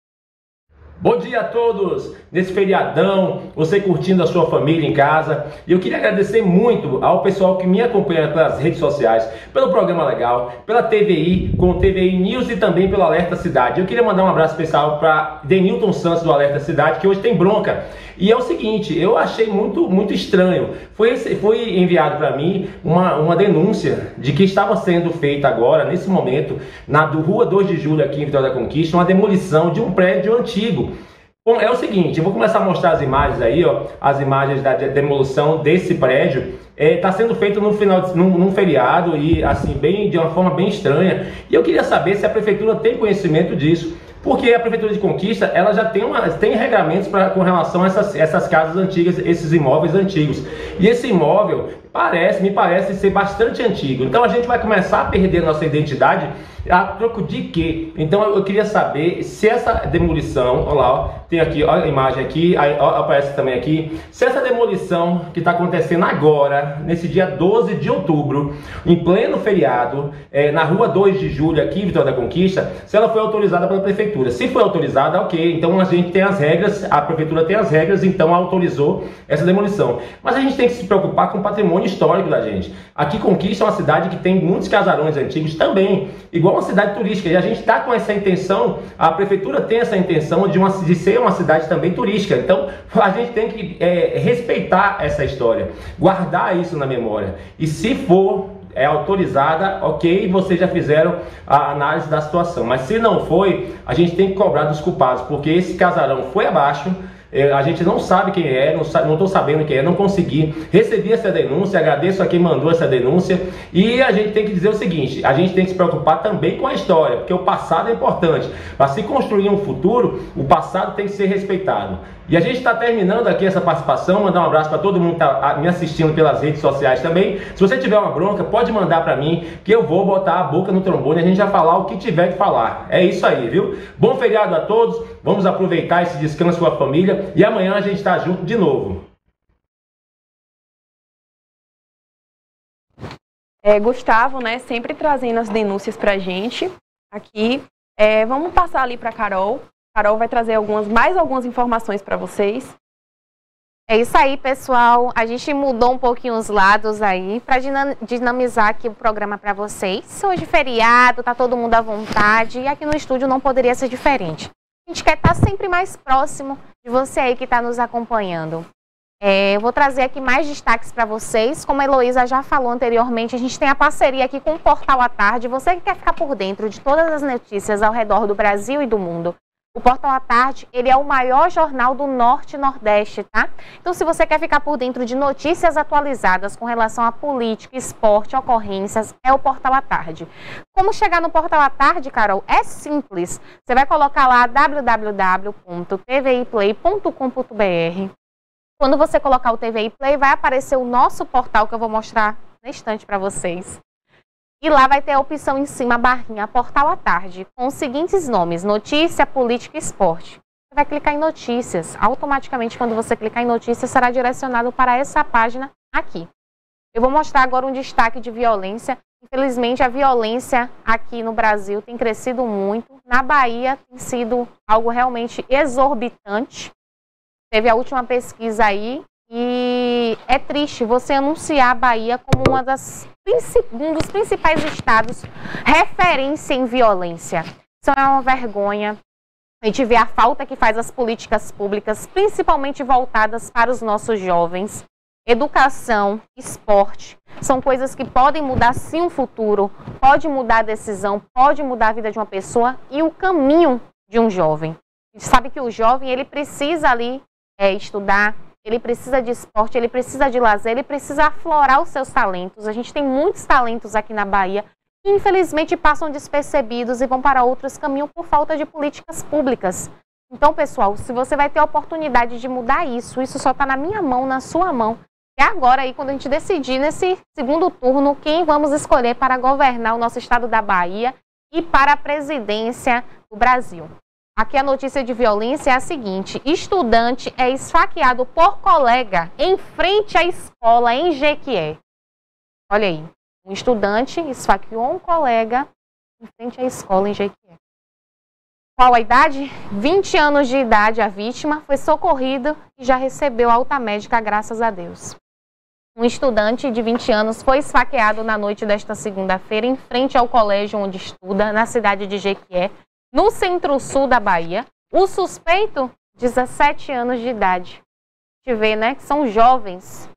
Bom dia a todos! Nesse feriadão, você curtindo a sua família em casa. E eu queria agradecer muito ao pessoal que me acompanha pelas redes sociais, pelo programa legal, pela TVI, com o TVI News e também pelo Alerta Cidade. Eu queria mandar um abraço especial para Denilton Santos do Alerta Cidade, que hoje tem bronca. E é o seguinte, eu achei muito estranho. Foi enviado para mim uma denúncia de que estava sendo feita agora, nesse momento, na Rua 2 de Julho, aqui em Vitória da Conquista, uma demolição de um prédio antigo. Bom, é o seguinte, eu vou começar a mostrar as imagens aí, ó, as imagens da demolição desse prédio. Está sendo feito num feriado e assim, de uma forma bem estranha. E eu queria saber se a prefeitura tem conhecimento disso. Porque a Prefeitura de Conquista, ela já tem regramentos com relação a essas casas antigas, esses imóveis antigos. E esse imóvel me parece ser bastante antigo. Então a gente vai começar a perder nossa identidade a troco de quê? Então eu queria saber se essa demolição, olha lá, ó, tem aqui, olha a imagem aqui, aí, ó, aparece também aqui, se essa demolição que está acontecendo agora, nesse dia 12 de outubro, em pleno feriado, na Rua 2 de Julho, aqui em Vitória da Conquista, se ela foi autorizada pela Prefeitura. Se foi autorizada, ok, então a gente tem as regras, a Prefeitura tem as regras, então autorizou essa demolição. Mas a gente tem que se preocupar com o patrimônio histórico da gente. Aqui Conquista é uma cidade que tem muitos casarões antigos também, igual uma cidade turística, e a gente está com essa intenção, a Prefeitura tem essa intenção de ser uma cidade também turística. Então a gente tem que respeitar essa história, guardar isso na memória. E se for autorizada, ok, vocês já fizeram a análise da situação. Mas se não foi, a gente tem que cobrar dos culpados, porque esse casarão foi abaixo. A gente não sabe quem é, não estou sabendo quem é, não consegui, recebi essa denúncia, agradeço a quem mandou essa denúncia, e a gente tem que dizer o seguinte, a gente tem que se preocupar também com a história, porque o passado é importante. Para se construir um futuro, o passado tem que ser respeitado. E a gente está terminando aqui essa participação, mandar um abraço para todo mundo que está me assistindo pelas redes sociais também. Se você tiver uma bronca, pode mandar para mim, que eu vou botar a boca no trombone e a gente vai falar o que tiver que falar. É isso aí, viu? Bom feriado a todos, vamos aproveitar esse descanso com a família e amanhã a gente está junto de novo. Gustavo, né, sempre trazendo as denúncias para a gente aqui. Vamos passar ali para a Carol. Carol vai trazer mais algumas informações para vocês. É isso aí, pessoal. A gente mudou um pouquinho os lados aí para dinamizar aqui o programa para vocês. Hoje feriado, tá todo mundo à vontade e aqui no estúdio não poderia ser diferente. A gente quer estar sempre mais próximo de você aí que está nos acompanhando. Eu vou trazer aqui mais destaques para vocês. Como a Heloísa já falou anteriormente, a gente tem a parceria aqui com o Portal à Tarde. Você que quer ficar por dentro de todas as notícias ao redor do Brasil e do mundo, o Portal à Tarde, ele é o maior jornal do Norte e Nordeste, tá? Então, se você quer ficar por dentro de notícias atualizadas com relação a política, esporte, ocorrências, é o Portal à Tarde. Como chegar no Portal à Tarde, Carol? É simples. Você vai colocar lá www.tviplay.com.br. Quando você colocar o TVI Play, vai aparecer o nosso portal, que eu vou mostrar na instante para vocês. E lá vai ter a opção em cima, a barrinha Portal à Tarde, com os seguintes nomes: notícia, política e esporte. Você vai clicar em notícias. Automaticamente, quando você clicar em notícias, será direcionado para essa página aqui. Eu vou mostrar agora um destaque de violência. Infelizmente, a violência aqui no Brasil tem crescido muito. Na Bahia tem sido algo realmente exorbitante. Teve a última pesquisa aí e é triste você anunciar a Bahia como um dos principais estados referência em violência. Isso é uma vergonha. A gente vê a falta que faz as políticas públicas, principalmente voltadas para os nossos jovens. Educação, esporte, são coisas que podem mudar sim o futuro, pode mudar a decisão, pode mudar a vida de uma pessoa e o caminho de um jovem. A gente sabe que o jovem, ele precisa ali estudar, ele precisa de esporte, ele precisa de lazer, ele precisa aflorar os seus talentos. A gente tem muitos talentos aqui na Bahia que infelizmente passam despercebidos e vão para outros caminhos por falta de políticas públicas. Então, pessoal, se você vai ter a oportunidade de mudar isso só está na minha mão, na sua mão. É agora aí, quando a gente decidir nesse segundo turno, quem vamos escolher para governar o nosso estado da Bahia e para a presidência do Brasil. Aqui a notícia de violência é a seguinte: estudante é esfaqueado por colega em frente à escola em Jequié. Olha aí, um estudante esfaqueou um colega em frente à escola em Jequié. Qual a idade? 20 anos de idade a vítima, foi socorrido e já recebeu alta médica, graças a Deus. Um estudante de 20 anos foi esfaqueado na noite desta segunda-feira em frente ao colégio onde estuda, na cidade de Jequié, no centro-sul da Bahia. O suspeito, 17 anos de idade. A gente vê, né, que são jovens.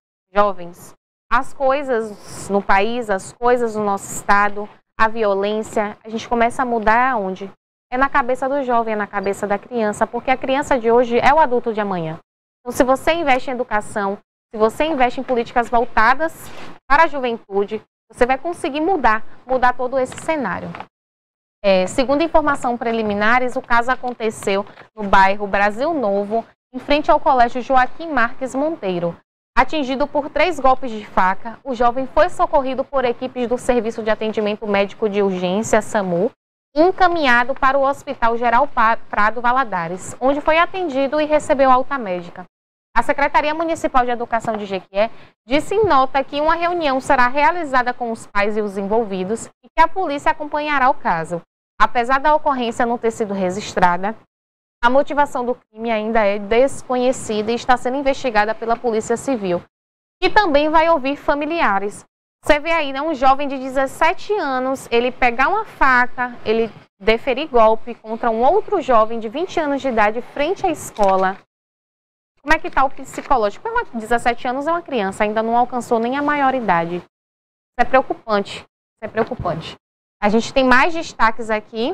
As coisas no país, as coisas no nosso estado, a violência, a gente começa a mudar aonde? É na cabeça do jovem, é na cabeça da criança, porque a criança de hoje é o adulto de amanhã. Então, se você investe em educação, se você investe em políticas voltadas para a juventude, você vai conseguir mudar todo esse cenário. Segundo informação preliminares, o caso aconteceu no bairro Brasil Novo, em frente ao colégio Joaquim Marques Monteiro. Atingido por 3 golpes de faca, o jovem foi socorrido por equipes do Serviço de Atendimento Médico de Urgência, SAMU, e encaminhado para o Hospital Geral Prado Valadares, onde foi atendido e recebeu alta médica. A Secretaria Municipal de Educação de Jequié disse em nota que uma reunião será realizada com os pais e os envolvidos e que a polícia acompanhará o caso. Apesar da ocorrência não ter sido registrada, a motivação do crime ainda é desconhecida e está sendo investigada pela Polícia Civil, que também vai ouvir familiares. Você vê aí, né, um jovem de 17 anos, ele pegar uma faca, ele deferir golpe contra um outro jovem de 20 anos de idade frente à escola. Como é que está o psicológico? 17 anos é uma criança, ainda não alcançou nem a maioridade. é preocupante. Isso é preocupante. A gente tem mais destaques aqui.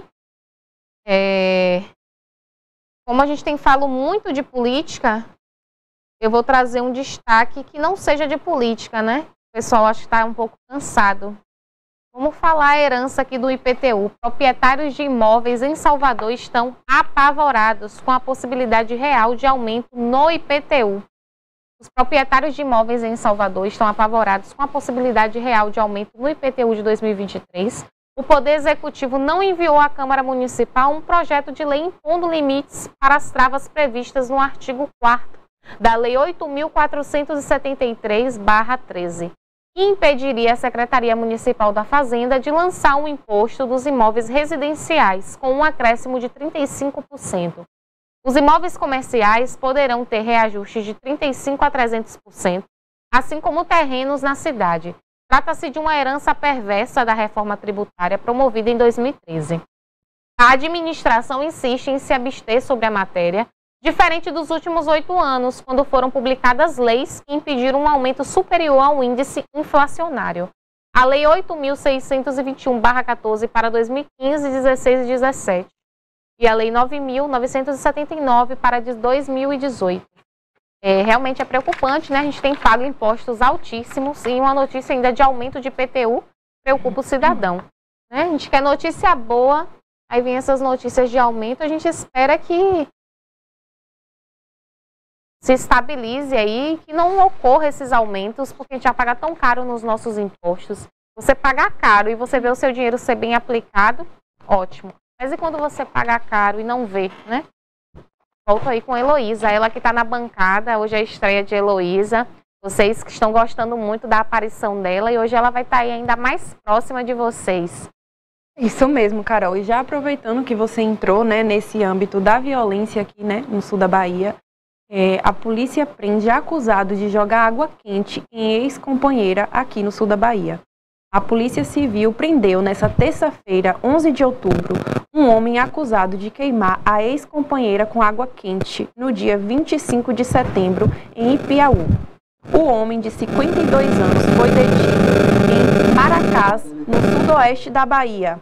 Como a gente tem falado muito de política, eu vou trazer um destaque que não seja de política, né? O pessoal acho que está um pouco cansado. Vamos falar a herança aqui do IPTU. Proprietários de imóveis em Salvador estão apavorados com a possibilidade real de aumento no IPTU. Os proprietários de imóveis em Salvador estão apavorados com a possibilidade real de aumento no IPTU de 2023. O Poder Executivo não enviou à Câmara Municipal um projeto de lei impondo limites para as travas previstas no artigo 4º da Lei 8.473/13, que impediria a Secretaria Municipal da Fazenda de lançar um imposto dos imóveis residenciais com um acréscimo de 35%. Os imóveis comerciais poderão ter reajustes de 35% a 300%, assim como terrenos na cidade. Trata-se de uma herança perversa da reforma tributária promovida em 2013. A administração insiste em se abster sobre a matéria, diferente dos últimos 8 anos, quando foram publicadas leis que impediram um aumento superior ao índice inflacionário. A Lei 8.621/14 para 2015, 16 e 17 e a Lei 9.979 para 2018. Realmente é preocupante, né? A gente tem pago impostos altíssimos e uma notícia ainda de aumento de IPTU preocupa o cidadão, né? A gente quer notícia boa, aí vem essas notícias de aumento, a gente espera que se estabilize aí, que não ocorra esses aumentos, porque a gente vai pagar tão caro nos nossos impostos. Você pagar caro e você vê o seu dinheiro ser bem aplicado, ótimo. Mas e quando você paga caro e não vê, né? Volto aí com a Heloísa, ela que está na bancada, hoje é a estreia de Heloísa. Vocês que estão gostando muito da aparição dela e hoje ela vai estar aí ainda mais próxima de vocês. Isso mesmo, Carol. E já aproveitando que você entrou, né, nesse âmbito da violência aqui, né, no sul da Bahia, a polícia prende acusado de jogar água quente em ex-companheira aqui no sul da Bahia. A Polícia Civil prendeu nesta terça-feira, 11 de outubro, um homem acusado de queimar a ex-companheira com água quente no dia 25 de setembro em Ipiaú. O homem, de 52 anos, foi detido em Maracás, no sudoeste da Bahia.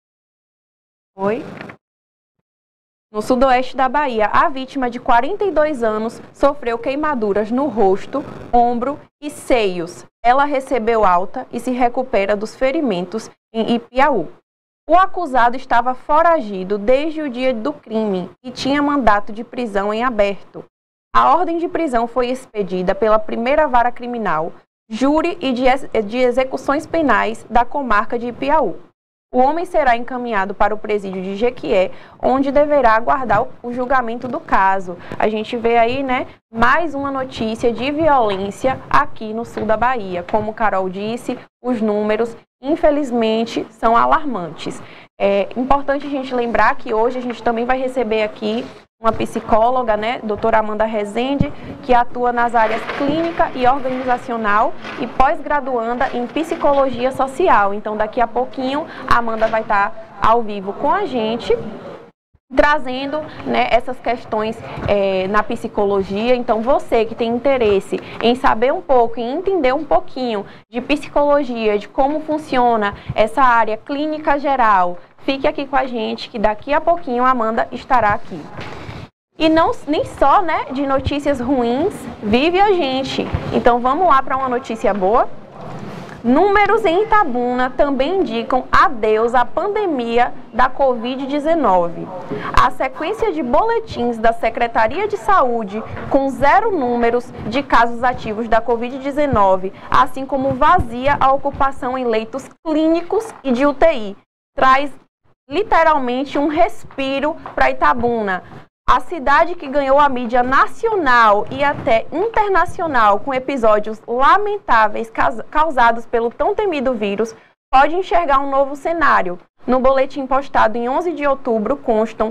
No sudoeste da Bahia, a vítima, de 42 anos, sofreu queimaduras no rosto, ombro e seios. Ela recebeu alta e se recupera dos ferimentos em Ipiaú. O acusado estava foragido desde o dia do crime e tinha mandato de prisão em aberto. A ordem de prisão foi expedida pela primeira vara criminal, júri e de execuções penais da comarca de Ipiaú. O homem será encaminhado para o presídio de Jequié, onde deverá aguardar o julgamento do caso. A gente vê aí, né, mais uma notícia de violência aqui no sul da Bahia. Como Carol disse, os números, infelizmente, são alarmantes. É importante a gente lembrar que hoje a gente também vai receber aqui uma psicóloga, né, doutora Amanda Rezende, que atua nas áreas clínica e organizacional e pós-graduanda em psicologia social. Então, daqui a pouquinho, a Amanda vai estar ao vivo com a gente, trazendo, né, essas questões na psicologia. Então, você que tem interesse em saber um pouco, em entender um pouquinho de psicologia, de como funciona essa área clínica geral, fique aqui com a gente, que daqui a pouquinho a Amanda estará aqui. E nem só, né, de notícias ruins vive a gente. Então vamos lá para uma notícia boa. Números em Itabuna também indicam adeus à pandemia da Covid-19. A sequência de boletins da Secretaria de Saúde com 0 números de casos ativos da Covid-19, assim como vazia a ocupação em leitos clínicos e de UTI, traz literalmente um respiro para Itabuna. A cidade que ganhou a mídia nacional e até internacional com episódios lamentáveis causados pelo tão temido vírus pode enxergar um novo cenário. No boletim postado em 11 de outubro constam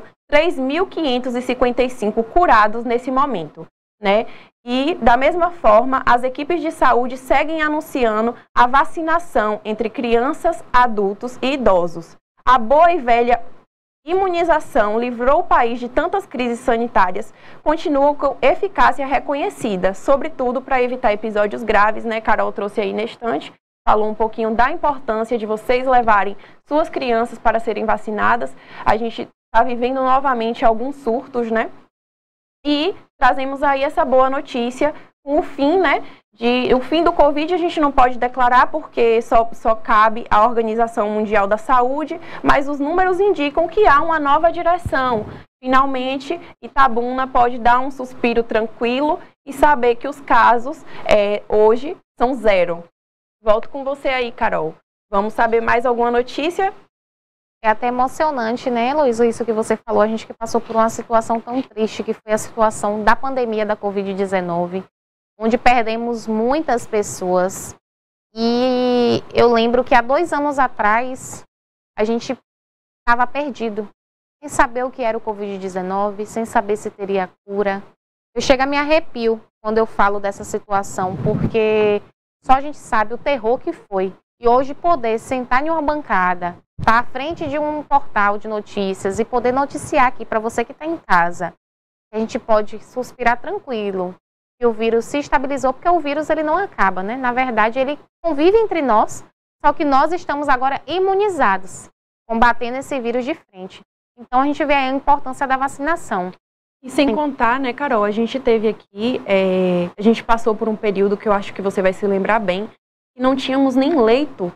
3.555 curados nesse momento, né? E, da mesma forma, as equipes de saúde seguem anunciando a vacinação entre crianças, adultos e idosos. A boa e velha imunização livrou o país de tantas crises sanitárias, continua com eficácia reconhecida, sobretudo para evitar episódios graves, né? Carol trouxe aí na estante, falou um pouquinho da importância de vocês levarem suas crianças para serem vacinadas. A gente está vivendo novamente alguns surtos, né? E trazemos aí essa boa notícia com o fim, né? O fim do Covid a gente não pode declarar porque só cabe à Organização Mundial da Saúde, mas os números indicam que há uma nova direção. Finalmente, Itabuna pode dar um suspiro tranquilo e saber que os casos hoje são 0. Volto com você aí, Carol. Vamos saber mais alguma notícia? É até emocionante, né, Luísa, isso que você falou, a gente que passou por uma situação tão triste, que foi a situação da pandemia da Covid-19, onde perdemos muitas pessoas. E eu lembro que há 2 anos atrás, a gente estava perdido, sem saber o que era o Covid-19, sem saber se teria cura. Eu chego a me arrepio quando eu falo dessa situação, porque só a gente sabe o terror que foi. E hoje poder sentar em uma bancada, estar à frente de um portal de notícias e poder noticiar aqui para você que está em casa, a gente pode suspirar tranquilo, que o vírus se estabilizou, porque o vírus ele não acaba, né? Na verdade, ele convive entre nós, só que nós estamos agora imunizados, combatendo esse vírus de frente. Então, a gente vê a importância da vacinação. E sem contar, né, Carol, a gente teve aqui, a gente passou por um período que eu acho que você vai se lembrar bem, que não tínhamos nem leito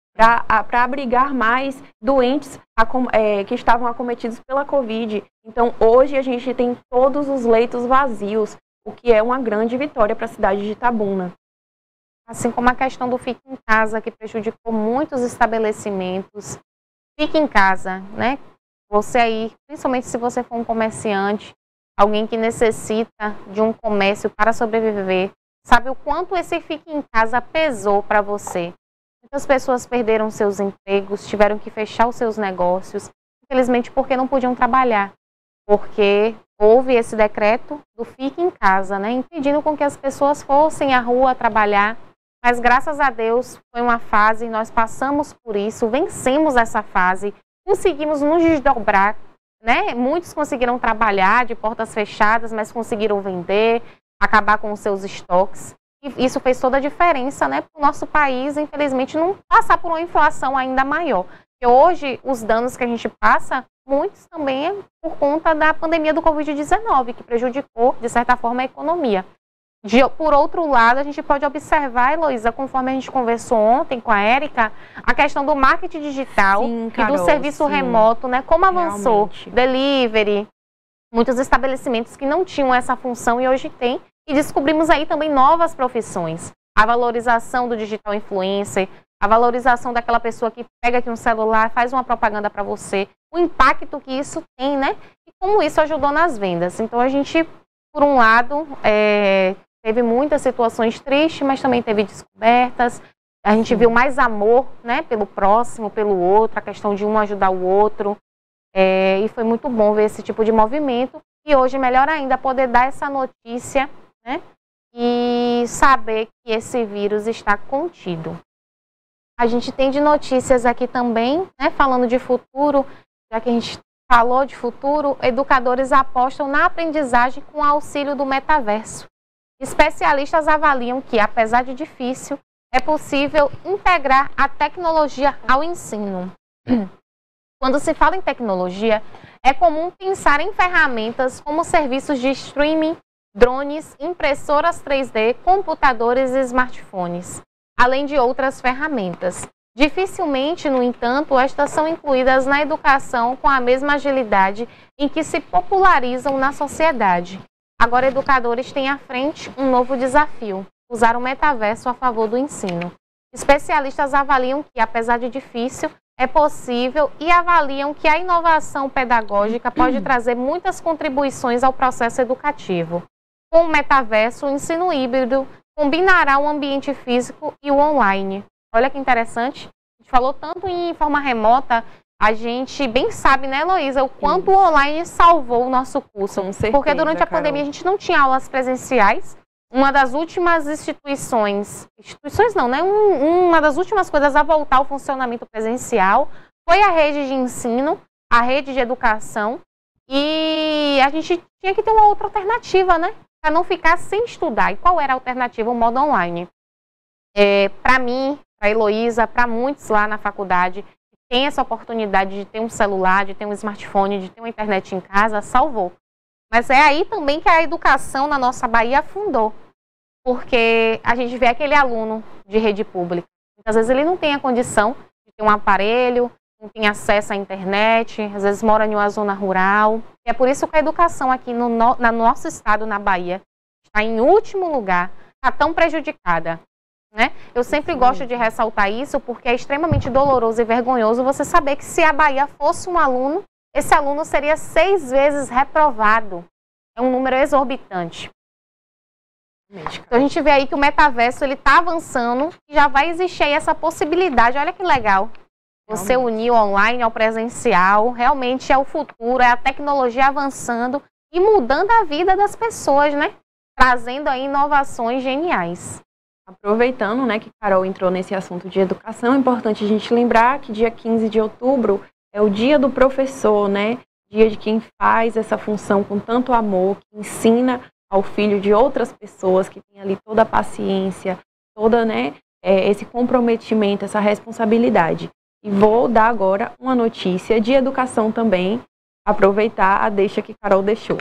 para abrigar mais doentes que estavam acometidos pela Covid. Então, hoje a gente tem todos os leitos vazios, o que é uma grande vitória para a cidade de Itabuna. Assim como a questão do Fique em Casa, que prejudicou muitos estabelecimentos. Fique em casa, né? Você aí, principalmente se você for um comerciante, alguém que necessita de um comércio para sobreviver, sabe o quanto esse Fique em Casa pesou para você. Muitas pessoas perderam seus empregos, tiveram que fechar os seus negócios, infelizmente porque não podiam trabalhar, porque houve esse decreto do Fique em Casa, né, impedindo com que as pessoas fossem à rua trabalhar, mas graças a Deus foi uma fase, nós passamos por isso, vencemos essa fase, conseguimos nos desdobrar, né, muitos conseguiram trabalhar de portas fechadas, mas conseguiram vender, acabar com os seus estoques. E isso fez toda a diferença, né, para o nosso país, infelizmente, não passar por uma inflação ainda maior. Porque hoje, os danos que a gente passa, muitos também é por conta da pandemia do Covid-19, que prejudicou, de certa forma, a economia. Por outro lado, a gente pode observar, Heloísa, conforme a gente conversou ontem com a Érica, a questão do marketing digital, sim, Carol, e do serviço remoto, né, como avançou, realmente. Delivery, muitos estabelecimentos que não tinham essa função e hoje tem. E descobrimos aí também novas profissões. A valorização do digital influencer, a valorização daquela pessoa que pega aqui um celular, faz uma propaganda para você, o impacto que isso tem, né? E como isso ajudou nas vendas. Então a gente, por um lado, teve muitas situações tristes, mas também teve descobertas. A gente viu mais amor, né, pelo próximo, pelo outro, a questão de um ajudar o outro. E foi muito bom ver esse tipo de movimento. E hoje, melhor ainda, poder dar essa notícia, né, e saber que esse vírus está contido. A gente tem de notícias aqui também, né, falando de futuro, já que a gente falou de futuro, educadores apostam na aprendizagem com auxílio do metaverso. Especialistas avaliam que, apesar de difícil, é possível integrar a tecnologia ao ensino. Quando se fala em tecnologia, é comum pensar em ferramentas como serviços de streaming, drones, impressoras 3D, computadores e smartphones, além de outras ferramentas. Dificilmente, no entanto, estas são incluídas na educação com a mesma agilidade em que se popularizam na sociedade. Agora, educadores têm à frente um novo desafio: usar o metaverso a favor do ensino. Especialistas avaliam que, apesar de difícil, é possível e avaliam que a inovação pedagógica pode trazer muitas contribuições ao processo educativo. Com o metaverso, o ensino híbrido combinará o ambiente físico e o online. Olha que interessante. A gente falou tanto em forma remota, a gente bem sabe, né, Heloísa, o quanto o online salvou o nosso curso. Com certeza, porque durante a pandemia a gente não tinha aulas presenciais. Uma das últimas instituições não, né? Uma das últimas coisas a voltar ao funcionamento presencial foi a rede de ensino, a rede de educação. E a gente tinha que ter uma outra alternativa, né? Para não ficar sem estudar. E qual era a alternativa? O modo online. Para mim, para a Heloísa, para muitos lá na faculdade, tem essa oportunidade de ter um celular, de ter um smartphone, de ter uma internet em casa, salvou. Mas é aí também que a educação na nossa Bahia afundou, porque a gente vê aquele aluno de rede pública, muitas vezes ele não tem a condição de ter um aparelho, não tem acesso à internet, às vezes mora em uma zona rural. E é por isso que a educação aqui no nosso estado, na Bahia, está em último lugar, está tão prejudicada. Né? Eu sempre gosto de ressaltar isso porque é extremamente doloroso e vergonhoso você saber que se a Bahia fosse um aluno, esse aluno seria 6 vezes reprovado. É um número exorbitante. Então a gente vê aí que o metaverso está avançando e já vai existir aí essa possibilidade. Olha que legal. Você unir o online ao presencial, realmente é o futuro, é a tecnologia avançando e mudando a vida das pessoas, né? Trazendo aí inovações geniais. Aproveitando, né, que Carol entrou nesse assunto de educação, é importante a gente lembrar que dia 15 de outubro é o dia do professor, né? Dia de quem faz essa função com tanto amor, que ensina ao filho de outras pessoas, que tem ali toda a paciência, toda, né, esse comprometimento, essa responsabilidade. E vou dar agora uma notícia de educação também, aproveitar a deixa que Carol deixou.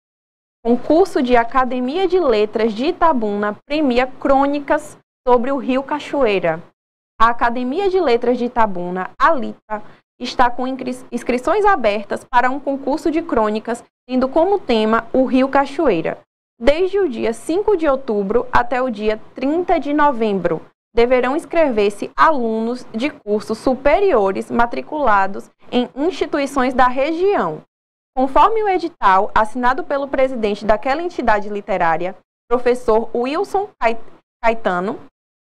Concurso de Academia de Letras de Itabuna premia crônicas sobre o Rio Cachoeira. A Academia de Letras de Itabuna, ALITA, está com inscrições abertas para um concurso de crônicas, tendo como tema o Rio Cachoeira. Desde o dia 5 de outubro até o dia 30 de novembro, deverão inscrever-se alunos de cursos superiores matriculados em instituições da região. Conforme o edital assinado pelo presidente daquela entidade literária, professor Wilson Caetano,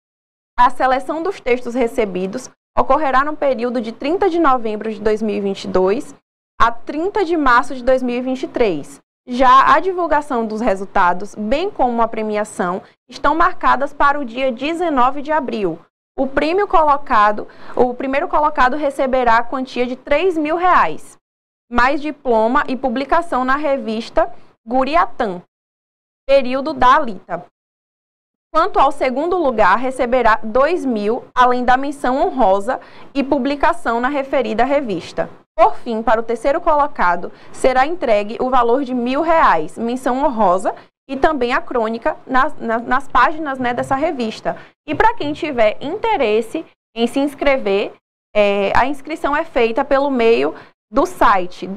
a seleção dos textos recebidos ocorrerá no período de 30 de novembro de 2022 a 30 de março de 2023. Já a divulgação dos resultados, bem como a premiação, estão marcadas para o dia 19 de abril. O primeiro colocado receberá a quantia de R$3.000. Mais diploma e publicação na revista Guriatã, período da ALITA. Quanto ao segundo lugar, receberá R$2.000, além da menção honrosa e publicação na referida revista. Por fim, para o terceiro colocado, será entregue o valor de R$1.000, menção honrosa e também a crônica nas páginas, né, dessa revista. E para quem tiver interesse em se inscrever, a inscrição é feita pelo meio do site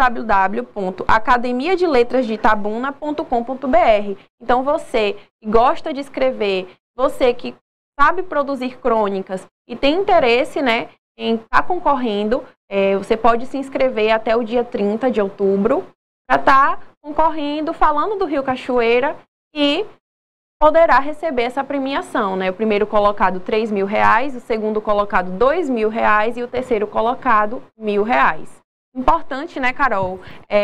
www.academiadeletrasdeitabuna.com.br. Então, você que gosta de escrever, você que sabe produzir crônicas e tem interesse, né, em estar concorrendo, você pode se inscrever até o dia 30 de outubro para estar concorrendo, falando do Rio Cachoeira e poderá receber essa premiação, né? O primeiro colocado R$3.000, o segundo colocado R$2.000 e o terceiro colocado R$1.000. Importante, né, Carol,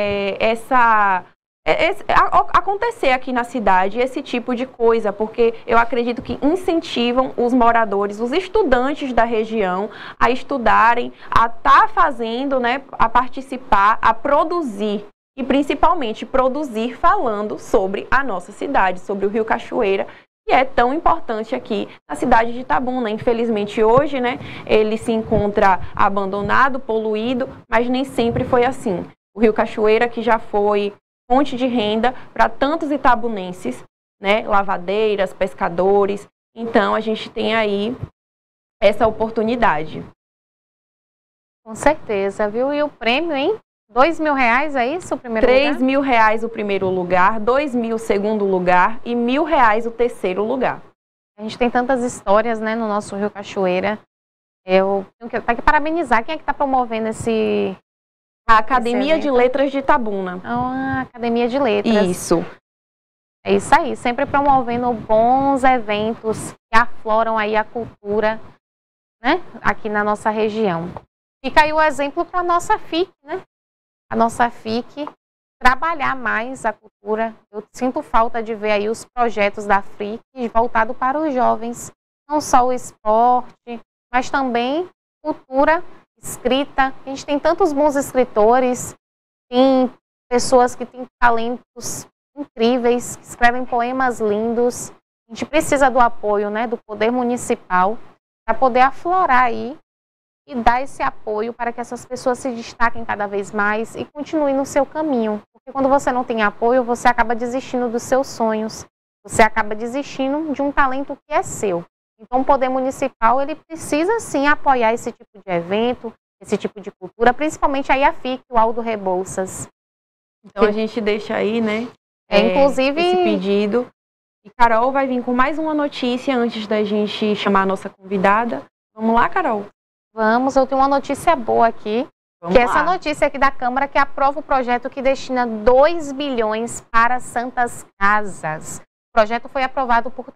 acontecer aqui na cidade esse tipo de coisa, porque eu acredito que incentivam os moradores, os estudantes da região a estudarem, a estar fazendo, né, a participar, a produzir e principalmente produzir falando sobre a nossa cidade, sobre o Rio Cachoeira, que é tão importante aqui na cidade de Itabuna. Infelizmente hoje, né, ele se encontra abandonado, poluído, mas nem sempre foi assim. O Rio Cachoeira, que já foi fonte de renda para tantos itabunenses, né, lavadeiras, pescadores, então a gente tem aí essa oportunidade. Com certeza, viu? E o prêmio, hein? R$2.000, é isso o primeiro lugar? R$3.000 o primeiro lugar, R$2.000 o segundo lugar e R$1.000 o terceiro lugar. A gente tem tantas histórias, né, no nosso Rio Cachoeira. Eu tenho que parabenizar. Quem é que está promovendo esse... A Academia de Letras de Itabuna. Ah, Academia de Letras. Isso. É isso aí, sempre promovendo bons eventos que afloram aí a cultura, né, aqui na nossa região. Fica aí o exemplo para a nossa FIC, né? A nossa FIC trabalhar mais a cultura. Eu sinto falta de ver aí os projetos da FIC voltado para os jovens. Não só o esporte, mas também cultura, escrita. A gente tem tantos bons escritores, tem pessoas que têm talentos incríveis, que escrevem poemas lindos. A gente precisa do apoio, né, do poder municipal para poder aflorar aí e dar esse apoio para que essas pessoas se destaquem cada vez mais e continuem no seu caminho. Porque quando você não tem apoio, você acaba desistindo dos seus sonhos, você acaba desistindo de um talento que é seu. Então, o Poder Municipal, ele precisa sim apoiar esse tipo de evento, esse tipo de cultura, principalmente aí a FIC, o Aldo Rebouças. Então, a gente deixa aí, né, inclusive, esse pedido. E Carol vai vir com mais uma notícia antes da gente chamar a nossa convidada. Vamos lá, Carol? Vamos, eu tenho uma notícia boa aqui. Vamos lá. Essa notícia aqui da Câmara que aprova o projeto que destina 2 bilhões para santas casas. O projeto foi aprovado por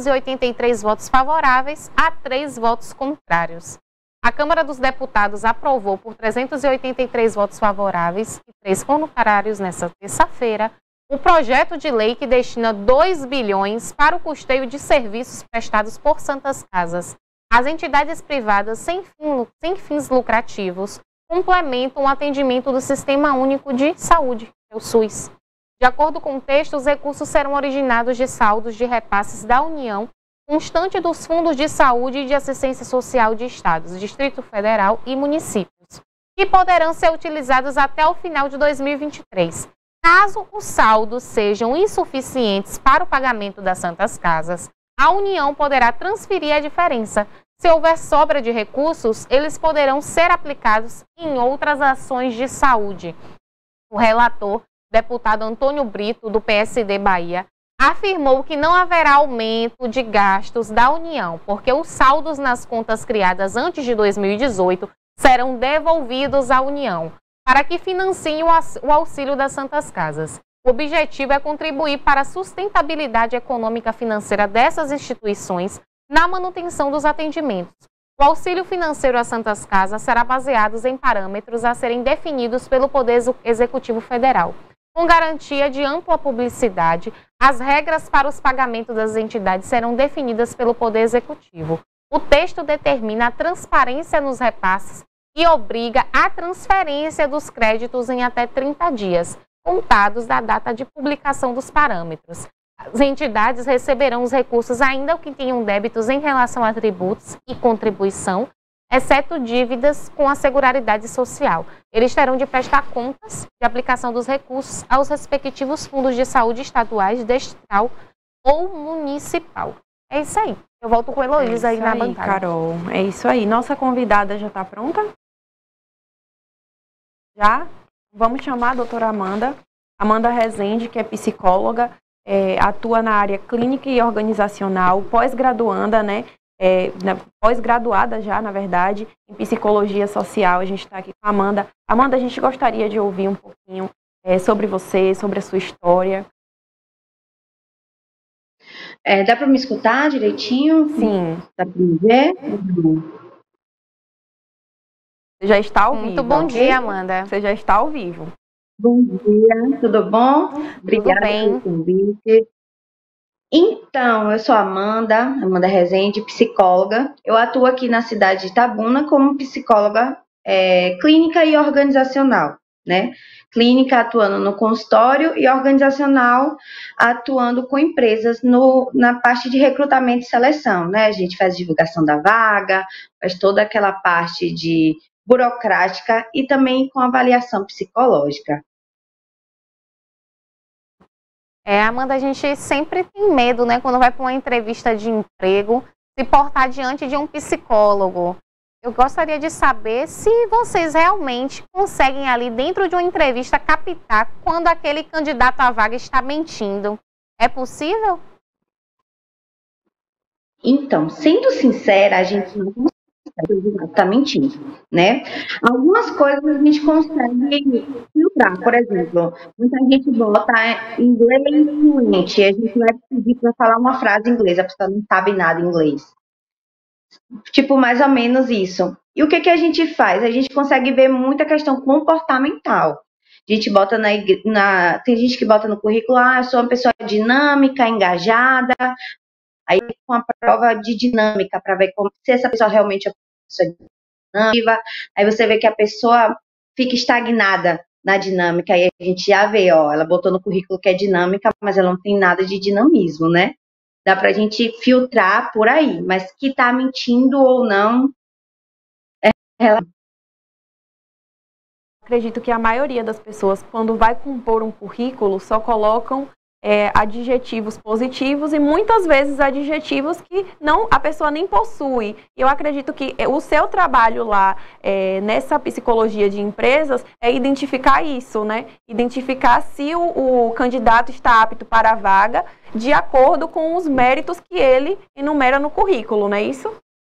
383 votos favoráveis a 3 votos contrários. A Câmara dos Deputados aprovou por 383 votos favoráveis e 3 contrários nesta terça-feira o projeto de lei que destina 2 bilhões para o custeio de serviços prestados por santas casas. As entidades privadas sem fins lucrativos complementam o atendimento do Sistema Único de Saúde, o SUS. De acordo com o texto, os recursos serão originados de saldos de repasses da União, constante dos fundos de saúde e de assistência social de estados, Distrito Federal e municípios, que poderão ser utilizados até o final de 2023. Caso os saldos sejam insuficientes para o pagamento das santas casas, a União poderá transferir a diferença. Se houver sobra de recursos, eles poderão ser aplicados em outras ações de saúde. O relator, deputado Antônio Brito, do PSD Bahia, afirmou que não haverá aumento de gastos da União, porque os saldos nas contas criadas antes de 2018 serão devolvidos à União, para que financiem o auxílio das santas casas. O objetivo é contribuir para a sustentabilidade econômica financeira dessas instituições na manutenção dos atendimentos. O auxílio financeiro às santas casas será baseado em parâmetros a serem definidos pelo Poder Executivo Federal. Com garantia de ampla publicidade, as regras para os pagamentos das entidades serão definidas pelo Poder Executivo. O texto determina a transparência nos repasses e obriga a transferência dos créditos em até 30 dias, contados da data de publicação dos parâmetros. As entidades receberão os recursos ainda que tenham débitos em relação a tributos e contribuição, exceto dívidas com a Seguridade Social. Eles terão de prestar contas de aplicação dos recursos aos respectivos fundos de saúde estaduais, distrital ou municipal. É isso aí. Eu volto com a Heloísa aí na bancada. Carol, é isso aí. Nossa convidada já está pronta? Já? Vamos chamar a doutora Amanda. Amanda Rezende, que é psicóloga, atua na área clínica e organizacional, pós-graduanda, né? Pós-graduada já, na verdade, em psicologia social. A gente está aqui com a Amanda. Amanda, a gente gostaria de ouvir um pouquinho sobre você, sobre a sua história. Dá para me escutar direitinho? Sim. Dá para me ver? Você já está ao vivo. Muito bom dia, Amanda. Você já está ao vivo. Bom dia, tudo bom? Obrigada pelo convite. Então, eu sou Amanda Rezende, psicóloga. Eu atuo aqui na cidade de Itabuna como psicóloga clínica e organizacional, né? Clínica atuando no consultório e organizacional atuando com empresas na parte de recrutamento e seleção, né? A gente faz divulgação da vaga, faz toda aquela parte de burocrática e também com avaliação psicológica. Amanda, a gente sempre tem medo, né, quando vai para uma entrevista de emprego, se portar diante de um psicólogo. Eu gostaria de saber se vocês realmente conseguem ali, dentro de uma entrevista, captar quando aquele candidato à vaga está mentindo. É possível? Então, sendo sincera, a gente não consegue estar mentindo, né? Algumas coisas a gente consegue filtrar. Por exemplo, muita gente bota inglês fluente, a gente vai pedir para falar uma frase em inglês, a pessoa não sabe nada em inglês. Tipo, mais ou menos isso. E o que a gente faz? A gente consegue ver muita questão comportamental. A gente bota tem gente que bota no currículo, eu sou uma pessoa dinâmica, engajada. Aí com a prova de dinâmica para ver se essa pessoa realmente é uma pessoa dinâmica. Aí você vê que a pessoa fica estagnada na dinâmica. Aí a gente já vê, ela botou no currículo que é dinâmica, mas ela não tem nada de dinamismo, né? Dá para a gente filtrar por aí, mas que está mentindo ou não, Acredito que a maioria das pessoas, quando vai compor um currículo, só colocam adjetivos positivos e muitas vezes adjetivos que a pessoa nem possui. Eu acredito que o seu trabalho lá, nessa psicologia de empresas, é identificar isso, né? Identificar se o candidato está apto para a vaga de acordo com os méritos que ele enumera no currículo, não é isso?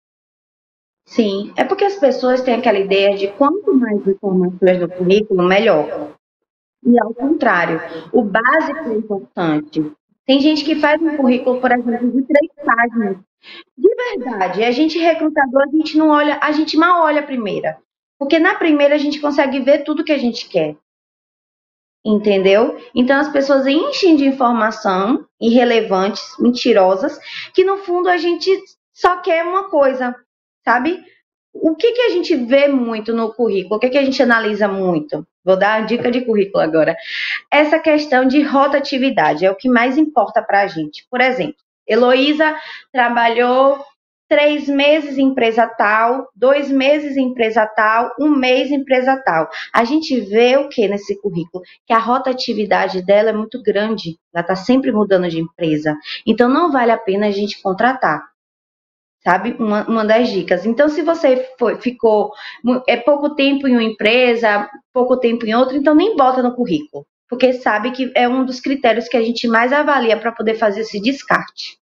sim. É porque as pessoas têm aquela ideia de quanto mais informações no currículo, melhor. E ao contrário, o básico é importante. Tem gente que faz um currículo, por exemplo, de 3 páginas. De verdade, a gente recrutador, a gente não olha, a gente mal olha a primeira. Porque na primeira a gente consegue ver tudo que a gente quer. Entendeu? Então as pessoas enchem de informação irrelevantes, mentirosas, que no fundo a gente só quer uma coisa, sabe? O que a gente vê muito no currículo? O que a gente analisa muito? Vou dar a dica de currículo agora. Essa questão de rotatividade é o que mais importa para a gente. Por exemplo, Heloísa trabalhou 3 meses em empresa tal, 2 meses em empresa tal, 1 mês em empresa tal. A gente vê o que nesse currículo? Que a rotatividade dela é muito grande. Ela está sempre mudando de empresa. Então, não vale a pena a gente contratar. Sabe? Uma das dicas. Então, se você ficou pouco tempo em uma empresa, pouco tempo em outra, então nem bota no currículo. Porque sabe que é um dos critérios que a gente mais avalia para poder fazer esse descarte.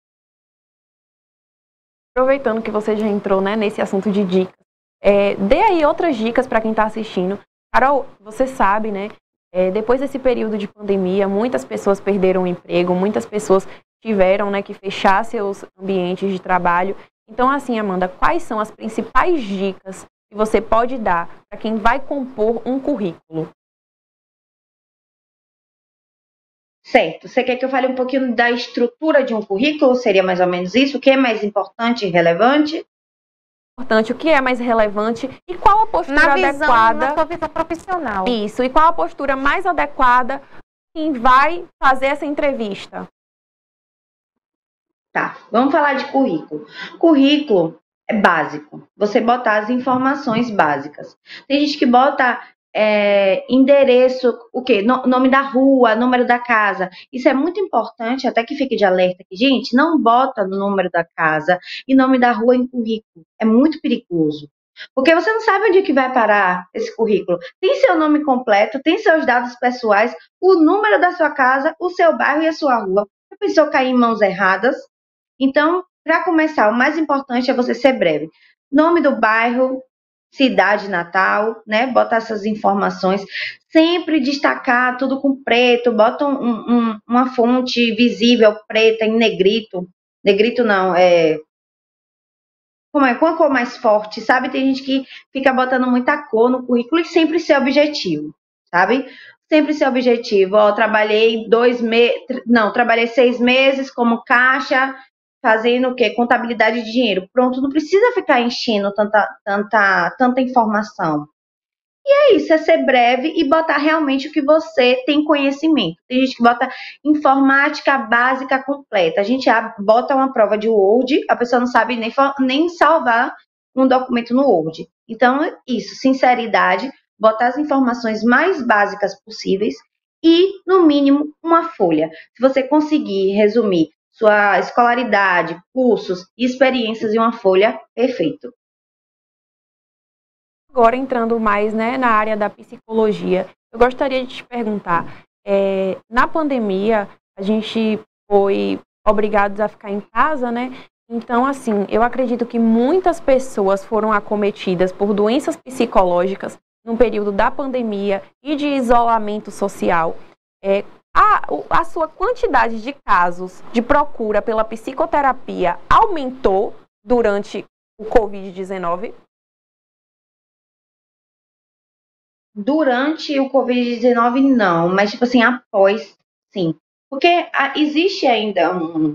Aproveitando que você já entrou, né, nesse assunto de dicas, dê aí outras dicas para quem está assistindo. Carol, você sabe, né, depois desse período de pandemia, muitas pessoas perderam o emprego, muitas pessoas tiveram, né, que fechar seus ambientes de trabalho. Então, assim, Amanda, quais são as principais dicas que você pode dar para quem vai compor um currículo? Certo. Você quer que eu fale um pouquinho da estrutura de um currículo? Seria mais ou menos isso? O que é mais importante e relevante? O que é mais relevante e qual a postura adequada? Na sua visão profissional. Isso, e qual a postura mais adequada quem vai fazer essa entrevista? Tá, vamos falar de currículo. Currículo é básico. Você botar as informações básicas. Tem gente que bota endereço, o quê? Nome da rua, número da casa. Isso é muito importante, até que fique de alerta aqui. Gente, não bota no número da casa e nome da rua em currículo. É muito perigoso. Porque você não sabe onde que vai parar esse currículo. Tem seu nome completo, tem seus dados pessoais, o número da sua casa, o seu bairro e a sua rua. Já pensou cair em mãos erradas? Então, para começar, o mais importante é você ser breve. Nome do bairro, cidade natal, né? Bota essas informações. Sempre destacar tudo com preto. Bota uma fonte visível preta em negrito. Negrito não, com a cor mais forte, sabe? Tem gente que fica botando muita cor no currículo e sempre ser objetivo, sabe? Sempre ser objetivo. Trabalhei 6 meses como caixa, fazendo o quê? Contabilidade de dinheiro. Pronto, não precisa ficar enchendo tanta informação. E é isso, é ser breve e botar realmente o que você tem conhecimento. Tem gente que bota informática básica completa. A gente bota uma prova de Word, a pessoa não sabe nem salvar um documento no Word. Então, é isso, sinceridade, botar as informações mais básicas possíveis e, no mínimo, uma folha. Se você conseguir resumir sua escolaridade, cursos e experiências em uma folha, perfeito. Agora, entrando mais, né, na área da psicologia, eu gostaria de te perguntar, na pandemia, a gente foi obrigados a ficar em casa, né? Então, assim, eu acredito que muitas pessoas foram acometidas por doenças psicológicas no período da pandemia e de isolamento social. A sua quantidade de casos de procura pela psicoterapia aumentou durante o Covid-19? Durante o Covid-19, não, mas, tipo assim, após, sim. Porque existe ainda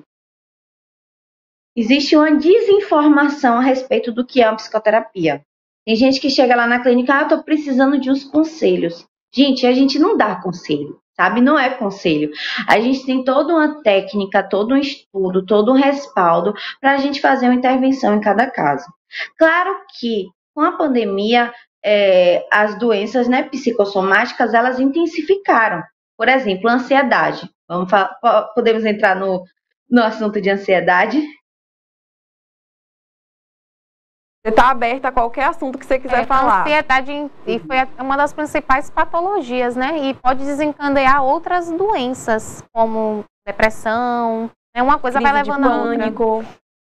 existe uma desinformação a respeito do que é uma psicoterapia. Tem gente que chega lá na clínica, tô precisando de uns conselhos. Gente, a gente não dá conselho. sabe? Não é conselho. A gente tem toda uma técnica, todo um estudo, todo um respaldo para a gente fazer uma intervenção em cada caso. Claro que com a pandemia, as doenças, né, psicossomáticas, elas intensificaram. Por exemplo, a ansiedade. Podemos entrar no assunto de ansiedade? Você está aberta a qualquer assunto que você quiser falar. A ansiedade foi uma das principais patologias, né? E pode desencadear outras doenças, como depressão, né? Uma coisa vai levando a outra.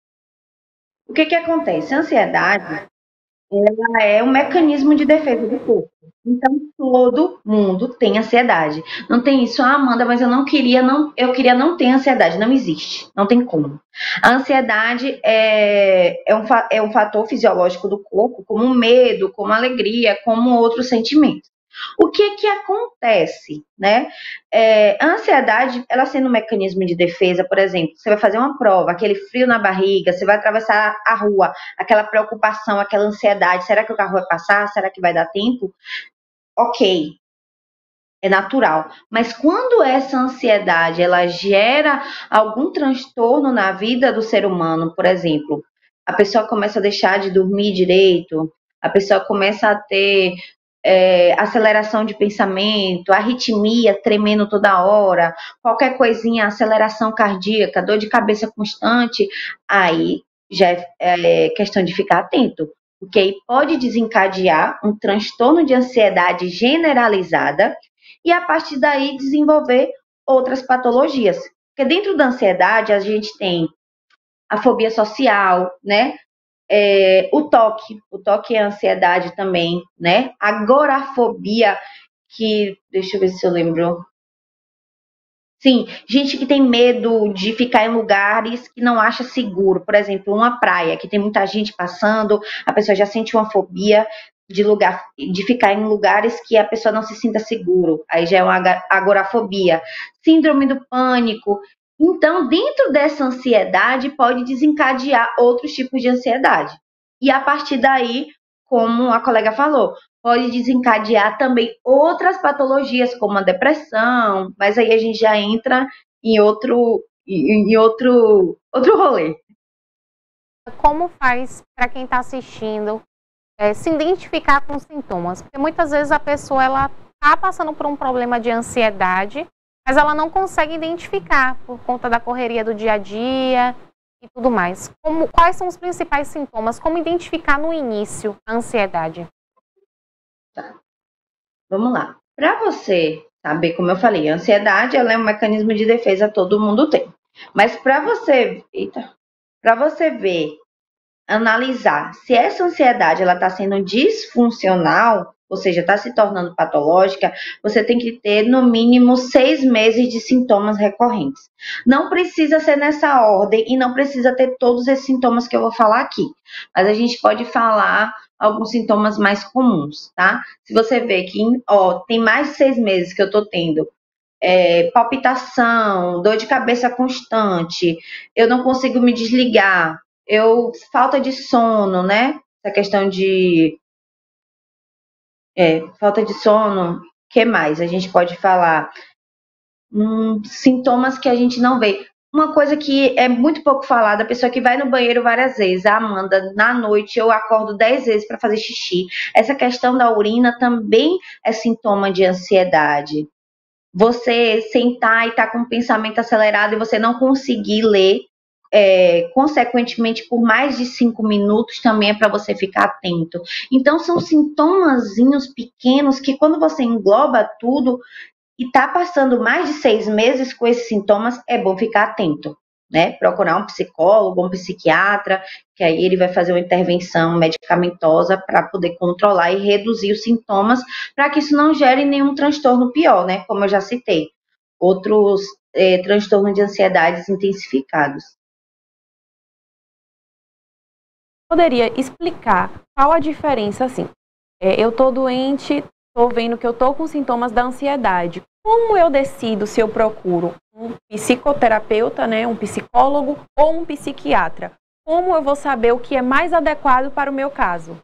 O que acontece? A ansiedade, ela é um mecanismo de defesa do corpo. Então, todo mundo tem ansiedade. Não tem isso, Amanda, mas eu queria não ter ansiedade. Não existe, não tem como. A ansiedade é um fator fisiológico do corpo, como medo, como alegria, como outros sentimentos. O que acontece, né? A ansiedade, ela sendo um mecanismo de defesa, por exemplo, você vai fazer uma prova, aquele frio na barriga, você vai atravessar a rua, aquela preocupação, aquela ansiedade, será que o carro vai passar? Será que vai dar tempo? Ok, é natural. Mas quando essa ansiedade, ela gera algum transtorno na vida do ser humano, por exemplo, a pessoa começa a deixar de dormir direito, a pessoa começa a ter aceleração de pensamento, arritmia tremendo toda hora, qualquer coisinha, aceleração cardíaca, dor de cabeça constante, aí já é questão de ficar atento, porque aí pode desencadear um transtorno de ansiedade generalizada e a partir daí desenvolver outras patologias. Porque dentro da ansiedade a gente tem a fobia social, né? O toque é ansiedade também, né? Agorafobia, que, deixa eu ver se eu lembro. Sim, gente que tem medo de ficar em lugares que não acha seguro. Por exemplo, uma praia que tem muita gente passando, a pessoa já sente uma fobia de ficar em lugares que a pessoa não se sinta seguro. Aí já é uma agorafobia. Síndrome do pânico. Então, dentro dessa ansiedade, pode desencadear outros tipos de ansiedade. E a partir daí, como a colega falou, pode desencadear também outras patologias, como a depressão, mas aí a gente já entra em outro rolê. Como faz para quem está assistindo se identificar com os sintomas? Porque muitas vezes a pessoa está passando por um problema de ansiedade, mas ela não consegue identificar por conta da correria do dia a dia e tudo mais. Quais são os principais sintomas? Como identificar no início a ansiedade? Tá. Vamos lá. Para você saber, como eu falei, a ansiedade ela é um mecanismo de defesa, todo mundo tem. Mas para você ver, analisar se essa ansiedade ela está sendo disfuncional, ou seja, está se tornando patológica, você tem que ter no mínimo 6 meses de sintomas recorrentes. Não precisa ser nessa ordem e não precisa ter todos esses sintomas que eu vou falar aqui, mas a gente pode falar alguns sintomas mais comuns, tá? Se você vê que tem mais de 6 meses que eu tô tendo palpitação, dor de cabeça constante, eu não consigo me desligar, falta de sono, né? Essa questão de falta de sono, o que mais a gente pode falar? Sintomas que a gente não vê. Uma coisa que é muito pouco falada, a pessoa que vai no banheiro várias vezes, a Amanda, na noite eu acordo 10 vezes para fazer xixi. Essa questão da urina também é sintoma de ansiedade. Você sentar e estar com o pensamento acelerado e você não conseguir ler, consequentemente, por mais de 5 minutos, também é para você ficar atento. Então, são sintomazinhos pequenos que quando você engloba tudo e está passando mais de 6 meses com esses sintomas, é bom ficar atento, né? Procurar um psicólogo, um psiquiatra, que aí ele vai fazer uma intervenção medicamentosa para poder controlar e reduzir os sintomas, para que isso não gere nenhum transtorno pior, né? Como eu já citei, outros transtornos de ansiedades intensificados. Poderia explicar qual a diferença, assim, eu tô doente, tô vendo que eu tô com sintomas da ansiedade. Como eu decido se eu procuro um psicoterapeuta, né, um psicólogo ou um psiquiatra? Como eu vou saber o que é mais adequado para o meu caso?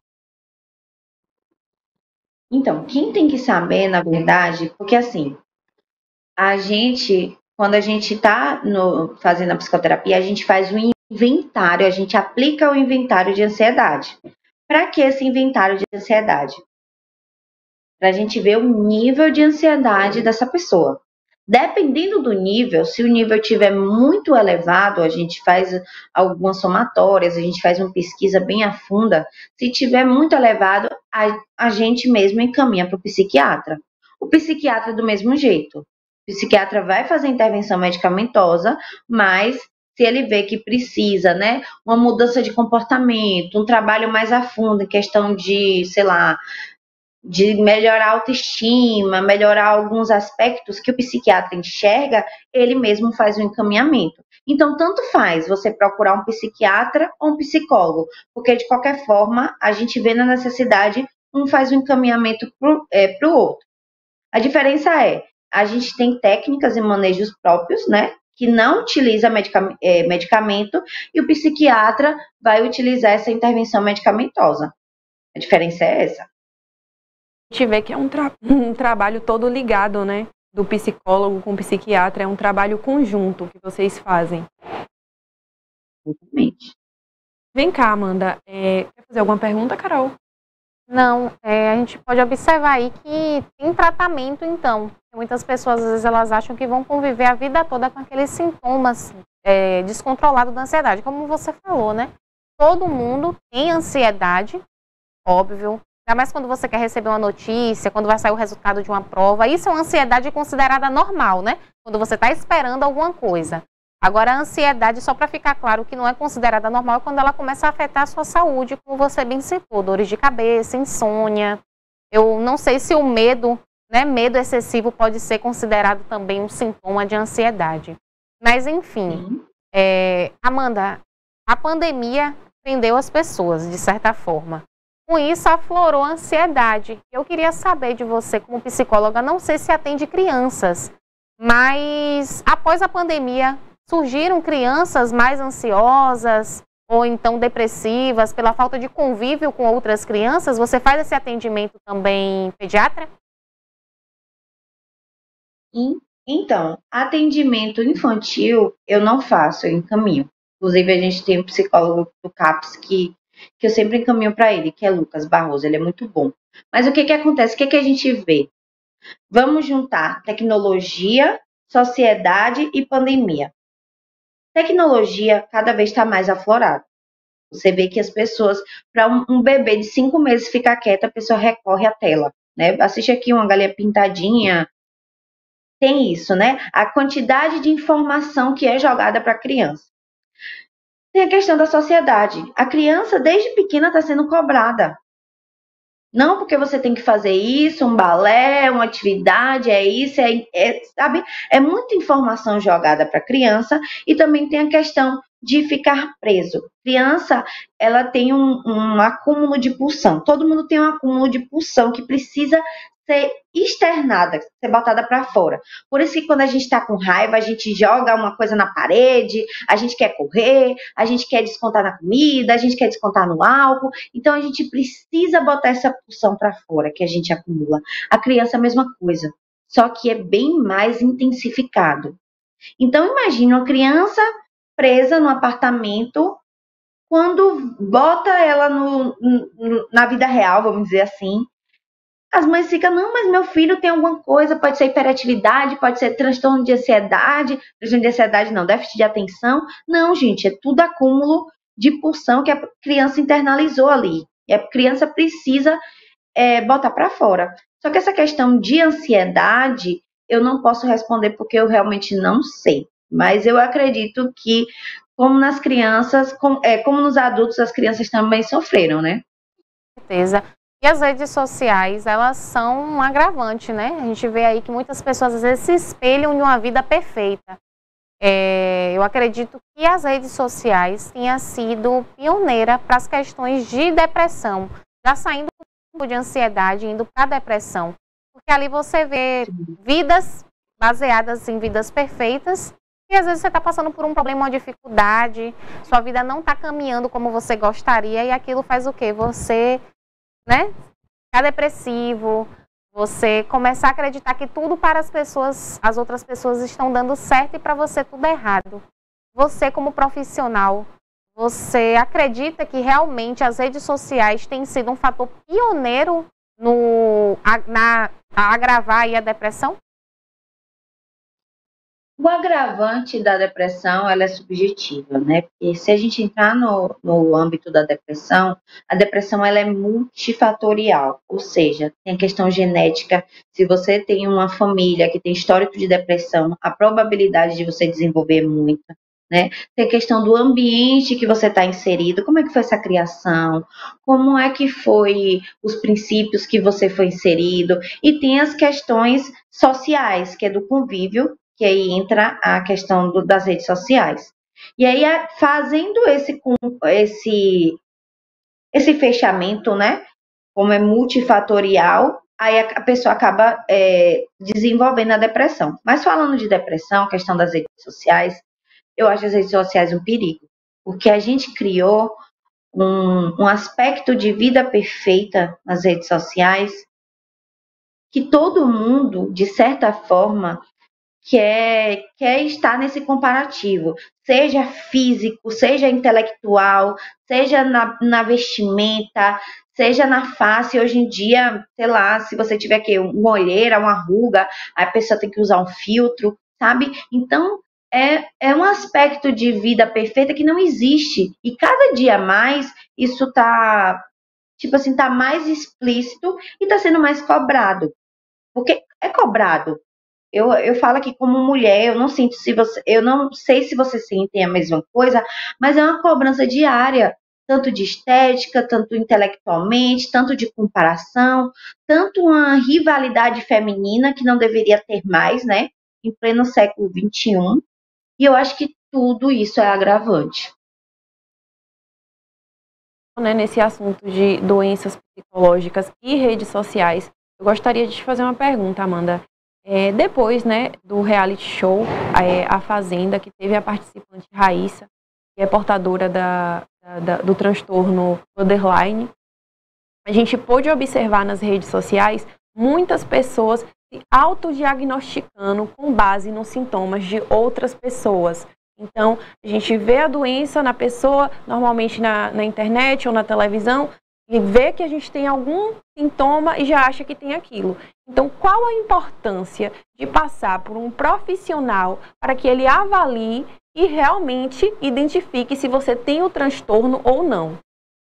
Então, quem tem que saber, na verdade, porque assim, quando a gente está fazendo a psicoterapia, a gente faz um inventário, a gente aplica o inventário de ansiedade. Para que esse inventário de ansiedade? Para a gente ver o nível de ansiedade dessa pessoa. Dependendo do nível, se o nível estiver muito elevado, a gente faz algumas somatórias, a gente faz uma pesquisa bem a funda. Se estiver muito elevado, a gente mesmo encaminha para o psiquiatra. O psiquiatra do mesmo jeito. O psiquiatra vai fazer intervenção medicamentosa, mas se ele vê que precisa, né, uma mudança de comportamento, um trabalho mais a fundo em questão de, sei lá, de melhorar a autoestima, melhorar alguns aspectos que o psiquiatra enxerga, ele mesmo faz o encaminhamento. Então, tanto faz você procurar um psiquiatra ou um psicólogo, porque de qualquer forma, a gente vê na necessidade, um faz o encaminhamento para o outro. A diferença é, a gente tem técnicas e manejos próprios, né, que não utiliza medicamento, e o psiquiatra vai utilizar essa intervenção medicamentosa. A diferença é essa. A gente vê que é um trabalho todo ligado, né? Do psicólogo com o psiquiatra, é um trabalho conjunto que vocês fazem. Exatamente. Vem cá, Amanda, quer fazer alguma pergunta, Carol? Não, a gente pode observar aí que tem tratamento, então. Muitas pessoas, às vezes, elas acham que vão conviver a vida toda com aqueles sintomas descontrolados da ansiedade. Como você falou, né? Todo mundo tem ansiedade, óbvio. Ainda mais quando você quer receber uma notícia, quando vai sair o resultado de uma prova. Isso é uma ansiedade considerada normal, né? Quando você está esperando alguma coisa. Agora, a ansiedade, só para ficar claro, que não é considerada normal é quando ela começa a afetar a sua saúde, como você bem citou, dores de cabeça, insônia. Eu não sei se o medo, né, medo excessivo pode ser considerado também um sintoma de ansiedade. Mas, enfim, Amanda, a pandemia prendeu as pessoas, de certa forma. Com isso, aflorou a ansiedade. Eu queria saber de você, como psicóloga, não sei se atende crianças, mas após a pandemia, surgiram crianças mais ansiosas ou então depressivas pela falta de convívio com outras crianças? Você faz esse atendimento também pediatra? Então, atendimento infantil eu não faço, eu encaminho. Inclusive, a gente tem um psicólogo do CAPS que eu sempre encaminho para ele, que é Lucas Barroso, ele é muito bom. Mas o que acontece? O que a gente vê? Vamos juntar tecnologia, sociedade e pandemia. Tecnologia cada vez está mais aflorada. Você vê que as pessoas, para um bebê de 5 meses ficar quieta, a pessoa recorre à tela, né? Assiste aqui uma galinha pintadinha. Tem isso, né? A quantidade de informação que é jogada para a criança. Tem a questão da sociedade. A criança, desde pequena, está sendo cobrada. Não porque você tem que fazer isso, um balé, uma atividade, sabe? É muita informação jogada para a criança e também tem a questão de ficar preso. Criança, ela tem um acúmulo de pulsão. Todo mundo tem um acúmulo de pulsão que precisa ser externada, ser botada para fora. Por isso que quando a gente está com raiva, a gente joga uma coisa na parede, a gente quer correr, a gente quer descontar na comida, a gente quer descontar no álcool. Então, a gente precisa botar essa pulsão para fora que a gente acumula. A criança é a mesma coisa, só que é bem mais intensificado. Então, imagine uma criança presa no apartamento, quando bota ela na vida real, vamos dizer assim, as mães ficam, não, mas meu filho tem alguma coisa, pode ser hiperatividade, pode ser transtorno de ansiedade não, déficit de atenção. Não, gente, é tudo acúmulo de pulsão que a criança internalizou ali. E a criança precisa botar para fora. Só que essa questão de ansiedade, eu não posso responder porque eu realmente não sei. Mas eu acredito que, como nas crianças, como nos adultos, as crianças também sofreram, né? Com certeza. E as redes sociais, elas são um agravante, né? A gente vê aí que muitas pessoas, às vezes, se espelham de uma vida perfeita. Eu acredito que as redes sociais tenham sido pioneira para as questões de depressão, já saindo de ansiedade, indo para a depressão. Porque ali você vê vidas baseadas em vidas perfeitas, e às vezes você está passando por um problema, uma dificuldade, sua vida não está caminhando como você gostaria, e aquilo faz o quê? Você, né, ficar depressivo, Você começar a acreditar que tudo para as outras pessoas estão dando certo e para você tudo errado. Você como profissional, você acredita que realmente as redes sociais têm sido um fator pioneiro a agravar aí a depressão? O agravante da depressão, ela é subjetiva, né? Porque se a gente entrar no âmbito da depressão, a depressão ela é multifatorial, ou seja, tem a questão genética. Se você tem uma família que tem histórico de depressão, a probabilidade de você desenvolver é muita, né? Tem a questão do ambiente que você está inserido, como é que foi essa criação, como é que foi os princípios que você foi inserido, e tem as questões sociais, que é do convívio, que aí entra a questão das redes sociais. E aí, fazendo esse fechamento, né, como é multifatorial, aí a pessoa acaba desenvolvendo a depressão. Mas falando de depressão, a questão das redes sociais, eu acho as redes sociais um perigo, porque a gente criou um aspecto de vida perfeita nas redes sociais que todo mundo, de certa forma, quer estar nesse comparativo, seja físico, seja intelectual, seja na vestimenta, seja na face. Hoje em dia, sei lá, se você tiver aqui uma olheira, uma ruga, a pessoa tem que usar um filtro, sabe? Então, é um aspecto de vida perfeita que não existe. E cada dia mais, isso tá, tipo assim, tá mais explícito e tá sendo mais cobrado. Porque é cobrado. Eu falo aqui como mulher, eu não sei se você sente a mesma coisa, mas é uma cobrança diária, tanto de estética, tanto intelectualmente, tanto de comparação, tanto uma rivalidade feminina que não deveria ter mais, né, em pleno século XXI, e eu acho que tudo isso é agravante. Nesse assunto de doenças psicológicas e redes sociais, eu gostaria de te fazer uma pergunta, Amanda. Depois, né, do reality show A Fazenda, que teve a participante Raíssa, que é portadora do transtorno borderline, a gente pôde observar nas redes sociais muitas pessoas se autodiagnosticando com base nos sintomas de outras pessoas. Então, a gente vê a doença na pessoa, normalmente na internet ou na televisão, e vê que a gente tem algum sintoma e já acha que tem aquilo. Então, qual a importância de passar por um profissional para que ele avalie e realmente identifique se você tem o transtorno ou não?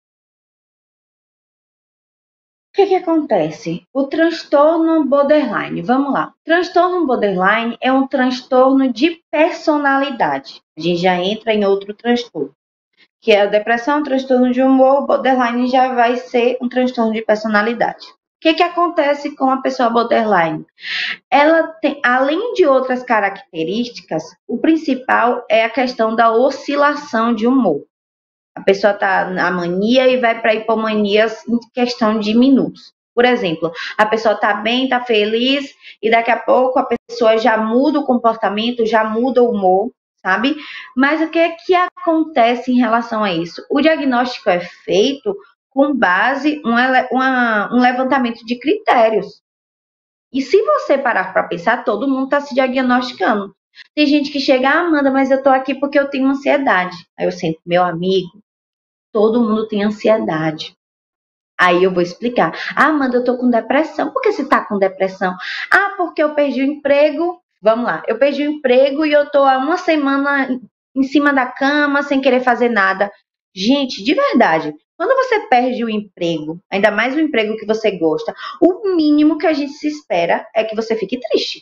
O que acontece? O transtorno borderline, vamos lá. O transtorno borderline é um transtorno de personalidade. A gente já entra em outro transtorno, que é a depressão, um transtorno de humor. O borderline já vai ser um transtorno de personalidade. O que acontece com a pessoa borderline? Ela tem, além de outras características, o principal é a questão da oscilação de humor. A pessoa está na mania e vai para hipomanias em questão de minutos. Por exemplo, a pessoa está bem, está feliz, e daqui a pouco a pessoa já muda o comportamento, já muda o humor, sabe? Mas o que acontece em relação a isso? O diagnóstico é feito com base um levantamento de critérios. E se você parar para pensar, todo mundo está se diagnosticando. Tem gente que chega, Amanda, mas eu estou aqui porque eu tenho ansiedade. Aí eu sinto, meu amigo, todo mundo tem ansiedade. Aí eu vou explicar. Amanda, eu estou com depressão. Por que você está com depressão? Porque eu perdi o emprego. Vamos lá, eu perdi o emprego e eu estou há uma semana em cima da cama, sem querer fazer nada. Gente, de verdade, quando você perde o emprego, ainda mais o emprego que você gosta, o mínimo que a gente se espera é que você fique triste.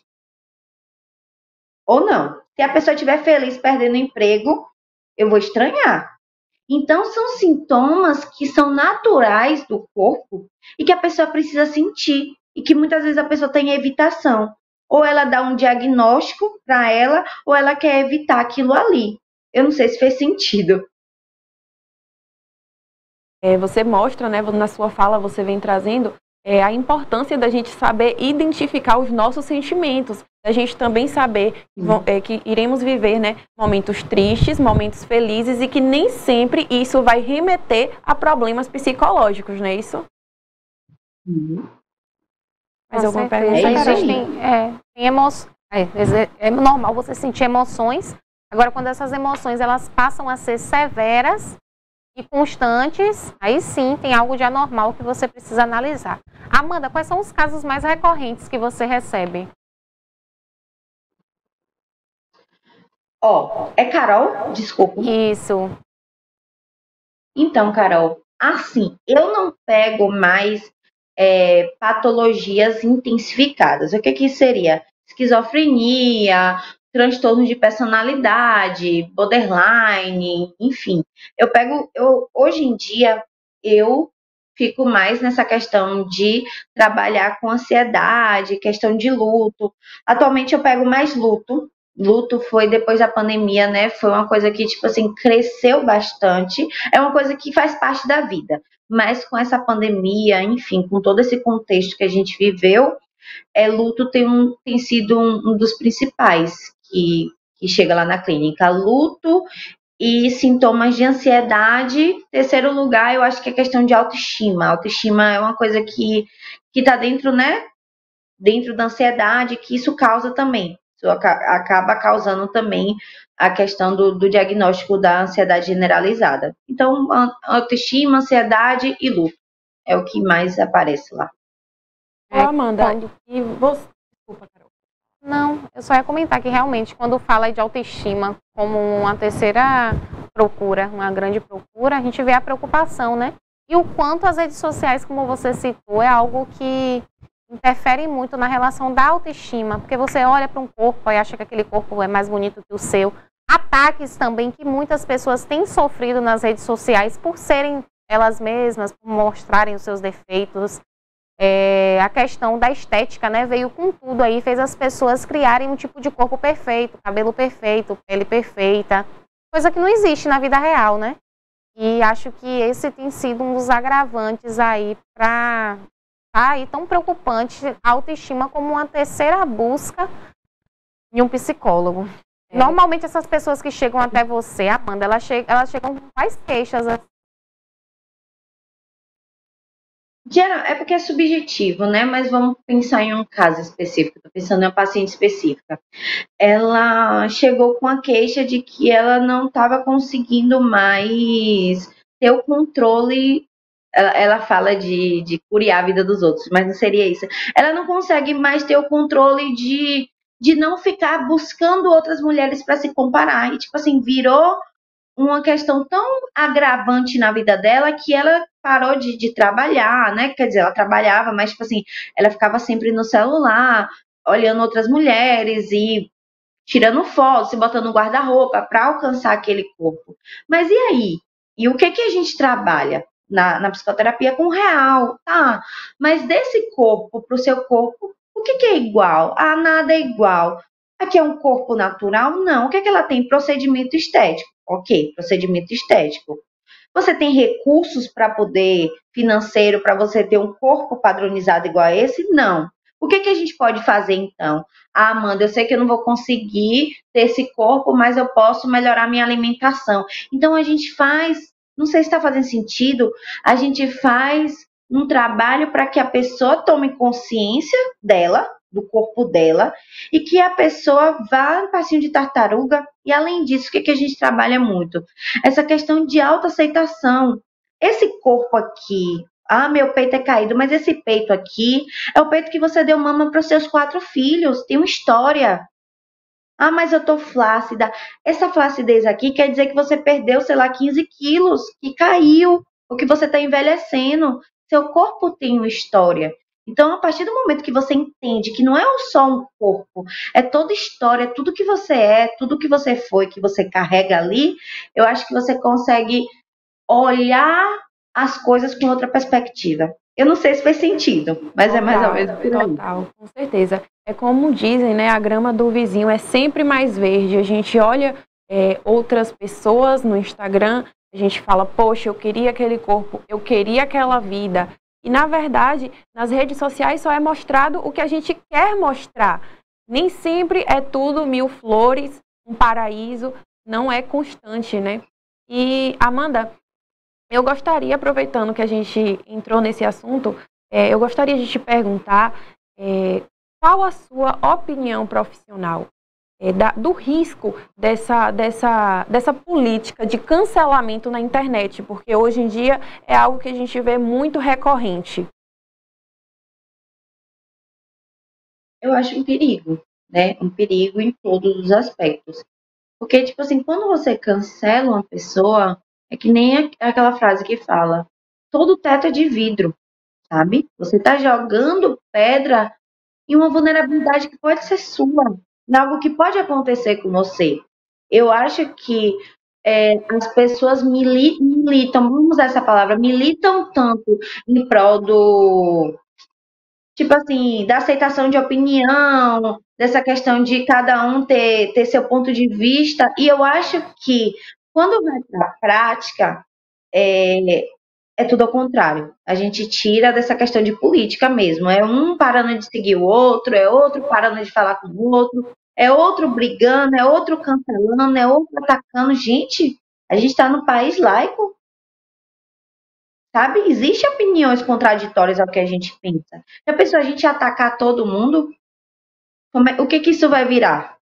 Ou não. Se a pessoa estiver feliz perdendo o emprego, eu vou estranhar. Então, são sintomas que são naturais do corpo e que a pessoa precisa sentir. E que muitas vezes a pessoa tem evitação. Ou ela dá um diagnóstico para ela, ou ela quer evitar aquilo ali. Eu não sei se fez sentido. Você mostra, né, na sua fala, você vem trazendo a importância da gente saber identificar os nossos sentimentos. A gente também saber que iremos viver, né, momentos tristes, momentos felizes e que nem sempre isso vai remeter a problemas psicológicos, não é isso? Mais Com alguma certeza. pergunta? Existem, tem emoções. É normal você sentir emoções. Agora, quando essas emoções elas passam a ser severas e constantes, aí sim tem algo de anormal que você precisa analisar. Amanda, quais são os casos mais recorrentes que você recebe? É Carol? Desculpa. Isso. Então, Carol, assim, eu não pego mais patologias intensificadas. O que seria? Esquizofrenia, transtornos de personalidade, borderline, enfim. Hoje em dia, eu fico mais nessa questão de trabalhar com ansiedade, questão de luto. Atualmente eu pego mais luto. Luto foi depois da pandemia, né? Foi uma coisa que, tipo assim, cresceu bastante. É uma coisa que faz parte da vida. Mas com essa pandemia, enfim, com todo esse contexto que a gente viveu, luto tem sido um dos principais que chega lá na clínica. Luto e sintomas de ansiedade. Terceiro lugar, eu acho que é questão de autoestima. Autoestima é uma coisa que está dentro, né? Dentro da ansiedade, que isso causa também. Isso acaba causando também a questão do diagnóstico da ansiedade generalizada. Então, autoestima, ansiedade e luto é o que mais aparece lá. Amanda, e você... Desculpa, Carol. Não, eu só ia comentar que realmente quando fala de autoestima como uma terceira procura, uma grande procura, a gente vê a preocupação, né? E o quanto as redes sociais, como você citou, é algo que interfere muito na relação da autoestima, porque você olha para um corpo e acha que aquele corpo é mais bonito que o seu. Ataques também que muitas pessoas têm sofrido nas redes sociais por serem elas mesmas, por mostrarem os seus defeitos. A questão da estética, né, veio com tudo aí, fez as pessoas criarem um tipo de corpo perfeito, cabelo perfeito, pele perfeita, coisa que não existe na vida real, né? E acho que esse tem sido um dos agravantes aí para aí tão preocupante a autoestima como uma terceira busca em um psicólogo. Normalmente essas pessoas que chegam até você, Amanda, elas chegam com quais queixas? É porque é subjetivo, né? Mas vamos pensar em um caso específico. Estou pensando em uma paciente específica. Ela chegou com a queixa de que ela não estava conseguindo mais ter o controle. Ela fala de curiar a vida dos outros, mas não seria isso. Ela não consegue mais ter o controle de não ficar buscando outras mulheres para se comparar. E, tipo assim, virou uma questão tão agravante na vida dela que ela parou de trabalhar, né? Quer dizer, ela trabalhava, mas, tipo assim, ela ficava sempre no celular, olhando outras mulheres e tirando fotos, se botando no guarda-roupa para alcançar aquele corpo. Mas e aí? E o que a gente trabalha na psicoterapia com real? Tá, mas desse corpo para o seu corpo, o que é igual? Ah, nada é igual. Aqui é um corpo natural? Não. O que ela tem? Procedimento estético. Ok, procedimento estético. Você tem recursos para poder, financeiro, para você ter um corpo padronizado igual a esse? Não. O que a gente pode fazer então? Ah, Amanda, eu sei que eu não vou conseguir ter esse corpo, mas eu posso melhorar minha alimentação. Então a gente faz, não sei se está fazendo sentido, a gente faz um trabalho para que a pessoa tome consciência dela, do corpo dela, e que a pessoa vá no passinho de tartaruga. E além disso, o que a gente trabalha muito? Essa questão de autoaceitação. Esse corpo aqui, meu peito é caído, mas esse peito aqui é o peito que você deu mama para os seus 4 filhos, tem uma história. Ah, mas eu tô flácida. Essa flacidez aqui quer dizer que você perdeu, sei lá, 15 quilos, que caiu, ou que você está envelhecendo. Seu corpo tem uma história. Então, a partir do momento que você entende que não é só um corpo, é toda história, tudo que você é, tudo que você foi, que você carrega ali, eu acho que você consegue olhar as coisas com outra perspectiva. Eu não sei se fez sentido, mas total, é mais ou menos por aí. Total, com certeza. É como dizem, né? A grama do vizinho é sempre mais verde. A gente olha outras pessoas no Instagram, a gente fala, poxa, eu queria aquele corpo, eu queria aquela vida. E, na verdade, nas redes sociais só é mostrado o que a gente quer mostrar. Nem sempre é tudo mil flores, um paraíso, não é constante, né? E, Amanda, eu gostaria, aproveitando que a gente entrou nesse assunto, eu gostaria de te perguntar qual a sua opinião profissional do risco dessa política de cancelamento na internet? Porque hoje em dia é algo que a gente vê muito recorrente. Eu acho um perigo, né? Um perigo em todos os aspectos. Porque, tipo assim, quando você cancela uma pessoa, é que nem aquela frase que fala, todo teto é de vidro, sabe? Você tá jogando pedra em uma vulnerabilidade que pode ser sua, em algo que pode acontecer com você. Eu acho que as pessoas militam, vamos usar essa palavra, militam tanto em prol do, tipo assim, da aceitação de opinião, dessa questão de cada um ter seu ponto de vista, e eu acho que quando vai para a prática, é, é tudo ao contrário. A gente tira dessa questão de política mesmo. É um parando de seguir o outro, é outro parando de falar com o outro, é outro brigando, é outro cancelando, é outro atacando. Gente, a gente está no país laico, sabe? Existem opiniões contraditórias ao que a gente pensa. Já pensou a gente atacar todo mundo? O que isso vai virar?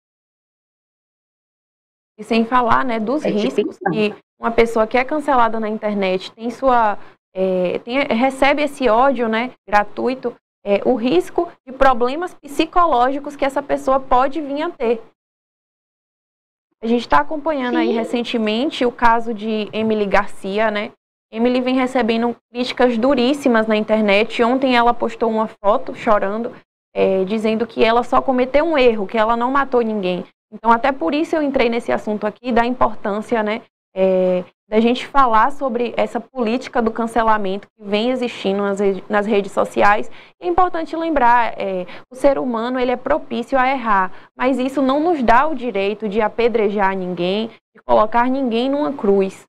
E sem falar, né, dos riscos que uma pessoa que é cancelada na internet tem recebe esse ódio, né, gratuito, o risco de problemas psicológicos que essa pessoa pode vir a ter. A gente está acompanhando aí recentemente o caso de Emily Garcia, né? Emily vem recebendo críticas duríssimas na internet. Ontem ela postou uma foto chorando, dizendo que ela só cometeu um erro, que ela não matou ninguém. Então, até por isso eu entrei nesse assunto aqui, da importância, né, da gente falar sobre essa política do cancelamento que vem existindo nas redes sociais. É importante lembrar, o ser humano ele é propício a errar, mas isso não nos dá o direito de apedrejar ninguém, de colocar ninguém numa cruz.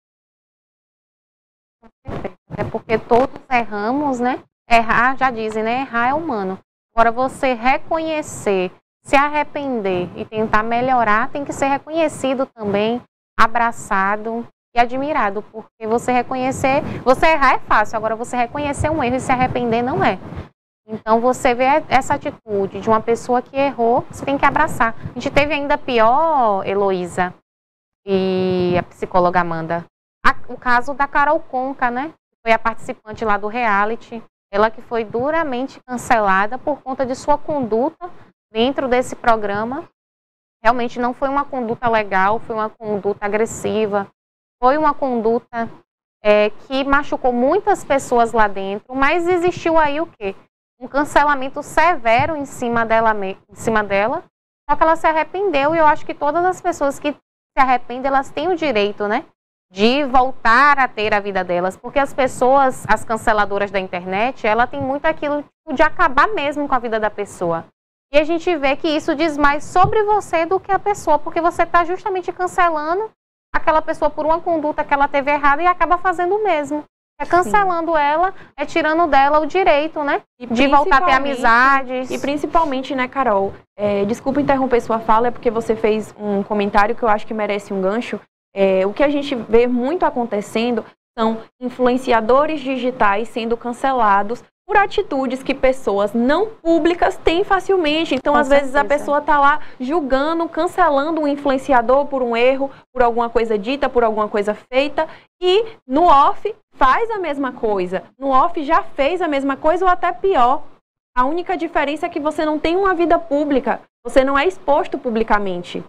É porque todos erramos, né? Errar, já dizem, né? Errar é humano. Agora, você reconhecer, se arrepender e tentar melhorar, tem que ser reconhecido também, abraçado e admirado, porque você errar é fácil, agora você reconhecer um erro e se arrepender não é. Então, você vê essa atitude de uma pessoa que errou, você tem que abraçar. A gente teve ainda pior, Heloísa e a psicóloga Amanda, o caso da Carol Conká, né? Foi a participante lá do reality, ela que foi duramente cancelada por conta de sua conduta dentro desse programa. Realmente não foi uma conduta legal, foi uma conduta agressiva, foi uma conduta que machucou muitas pessoas lá dentro, mas existiu aí o quê? Um cancelamento severo em cima dela, só que ela se arrependeu, e eu acho que todas as pessoas que se arrependem, elas têm o direito, né, de voltar a ter a vida delas, porque as pessoas, as canceladoras da internet, ela tem muito aquilo de acabar mesmo com a vida da pessoa. E a gente vê que isso diz mais sobre você do que a pessoa, porque você está justamente cancelando aquela pessoa por uma conduta que ela teve errada e acaba fazendo o mesmo. Cancelando ela, tirando dela o direito, né? De voltar a ter amizades. E principalmente, né, Carol? Desculpa interromper sua fala, é porque você fez um comentário que eu acho que merece um gancho. O que a gente vê muito acontecendo são influenciadores digitais sendo cancelados por atitudes que pessoas não públicas têm facilmente. Então, às vezes, a pessoa está lá julgando, cancelando um influenciador por um erro, por alguma coisa dita, por alguma coisa feita, e no off faz a mesma coisa. No off já fez a mesma coisa ou até pior. A única diferença é que você não tem uma vida pública, você não é exposto publicamente.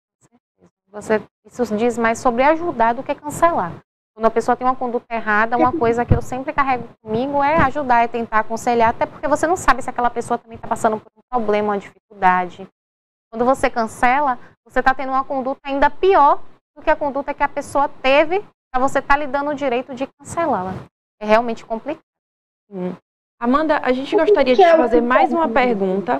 Isso diz mais sobre ajudar do que cancelar. Quando a pessoa tem uma conduta errada, uma coisa que eu sempre carrego comigo é ajudar, é tentar aconselhar, até porque você não sabe se aquela pessoa também está passando por um problema, uma dificuldade. Quando você cancela, você está tendo uma conduta ainda pior do que a conduta que a pessoa teve, para você estar lhe dando o direito de cancelá-la. É realmente complicado. Amanda, a gente gostaria de te fazer mais uma pergunta.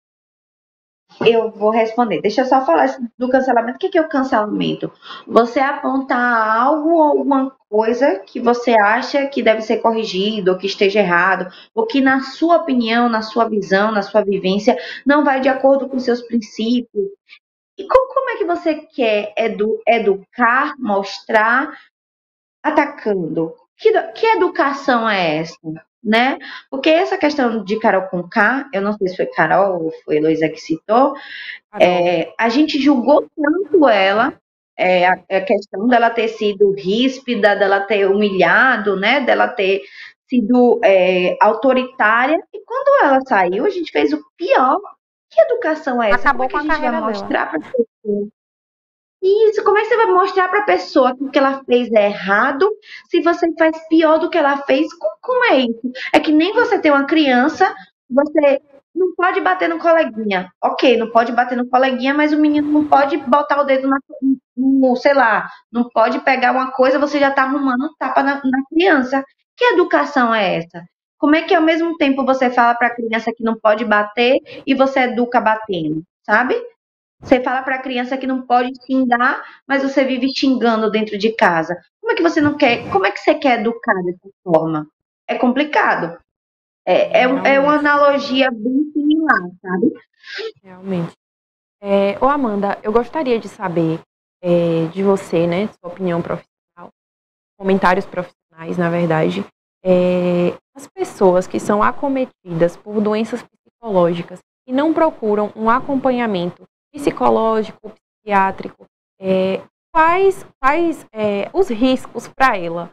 Eu vou responder. Deixa eu só falar do cancelamento. O que é o cancelamento? Você apontar algo ou alguma coisa que você acha que deve ser corrigido, ou que esteja errado, ou que na sua opinião, na sua visão, na sua vivência, não vai de acordo com seus princípios. E como é que você quer educar, mostrar, atacando? Que educação é essa? né? Porque essa questão de Carol com K, eu não sei se foi Carol ou foi Heloísa que citou, a gente julgou tanto ela, a questão dela ter sido ríspida, dela ter humilhado, né? Dela ter sido autoritária, e quando ela saiu, a gente fez o pior. Que educação é essa? Acabou Como é com que a a gente vai carreira mostrar para a pessoa? Isso, como é que você vai mostrar para a pessoa que o que ela fez é errado, se você faz pior do que ela fez? Como é isso? É que nem você ter uma criança, você não pode bater no coleguinha. Ok, não pode bater no coleguinha, mas o menino não pode botar o dedo no, sei lá, não pode pegar uma coisa, você já está arrumando um tapa na criança. Que educação é essa? Como é que ao mesmo tempo você fala para a criança que não pode bater e você educa batendo, sabe? Você fala para a criança que não pode xingar, mas você vive xingando dentro de casa. Como é que você não quer? Como é que você quer educar dessa forma? É complicado. É uma analogia bem similar, sabe? Realmente. Ô Amanda, eu gostaria de saber de você, né, sua opinião profissional, comentários profissionais, na verdade, as pessoas que são acometidas por doenças psicológicas e não procuram um acompanhamento psicológico, psiquiátrico, quais os riscos para ela?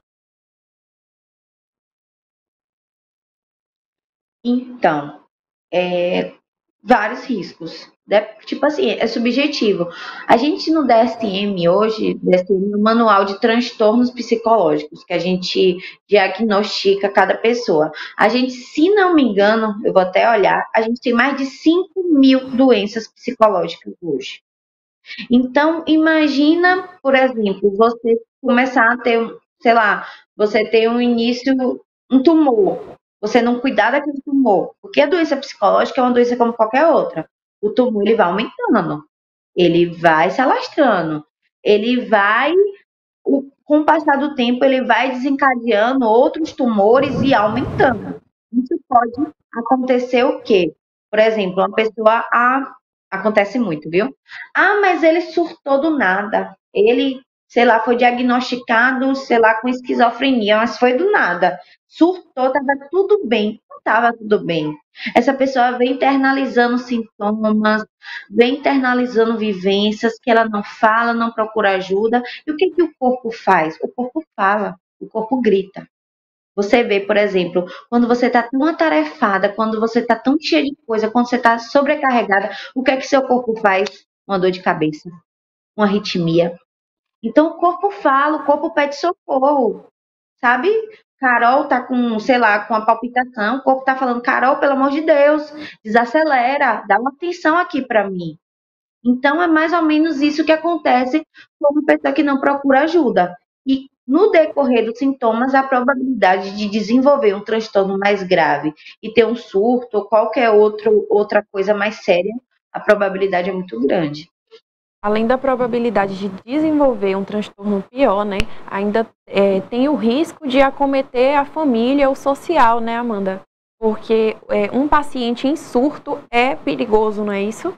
Então, vários riscos. Né? Tipo assim, é subjetivo. A gente no DSM hoje, DSM é um manual de transtornos psicológicos, que a gente diagnostica cada pessoa. A gente, se não me engano, eu vou até olhar, a gente tem mais de 5.000 doenças psicológicas hoje. Então, imagina, por exemplo, você começar a ter, sei lá, você ter um início, um tumor, você não cuidar daquele tumor, porque a doença psicológica é uma doença como qualquer outra. O tumor, ele vai aumentando, ele vai se alastrando, ele vai, com o passar do tempo, ele vai desencadeando outros tumores e aumentando. Isso pode acontecer o quê? Por exemplo, uma pessoa, acontece muito, viu? Mas ele surtou do nada. Ele, sei lá, foi diagnosticado, sei lá, com esquizofrenia, mas foi do nada. Surtou, estava tudo bem. Não estava tudo bem. Essa pessoa vem internalizando sintomas, vem internalizando vivências que ela não fala, não procura ajuda. E o que o corpo faz? O corpo fala, o corpo grita. Você vê, por exemplo, quando você está tão atarefada, quando você está tão cheia de coisa, quando você está sobrecarregada, o que é que seu corpo faz? Uma dor de cabeça, uma arritmia. Então o corpo fala, o corpo pede socorro, sabe? Carol tá com, sei lá, com a palpitação, o corpo tá falando, Carol, pelo amor de Deus, desacelera, dá uma atenção aqui para mim. Então é mais ou menos isso que acontece com uma pessoa que não procura ajuda. E no decorrer dos sintomas, a probabilidade de desenvolver um transtorno mais grave e ter um surto ou qualquer outra coisa mais séria, a probabilidade é muito grande. Além da probabilidade de desenvolver um transtorno pior, né, ainda tem o risco de acometer a família ou social, né, Amanda? Porque um paciente em surto é perigoso, não é isso?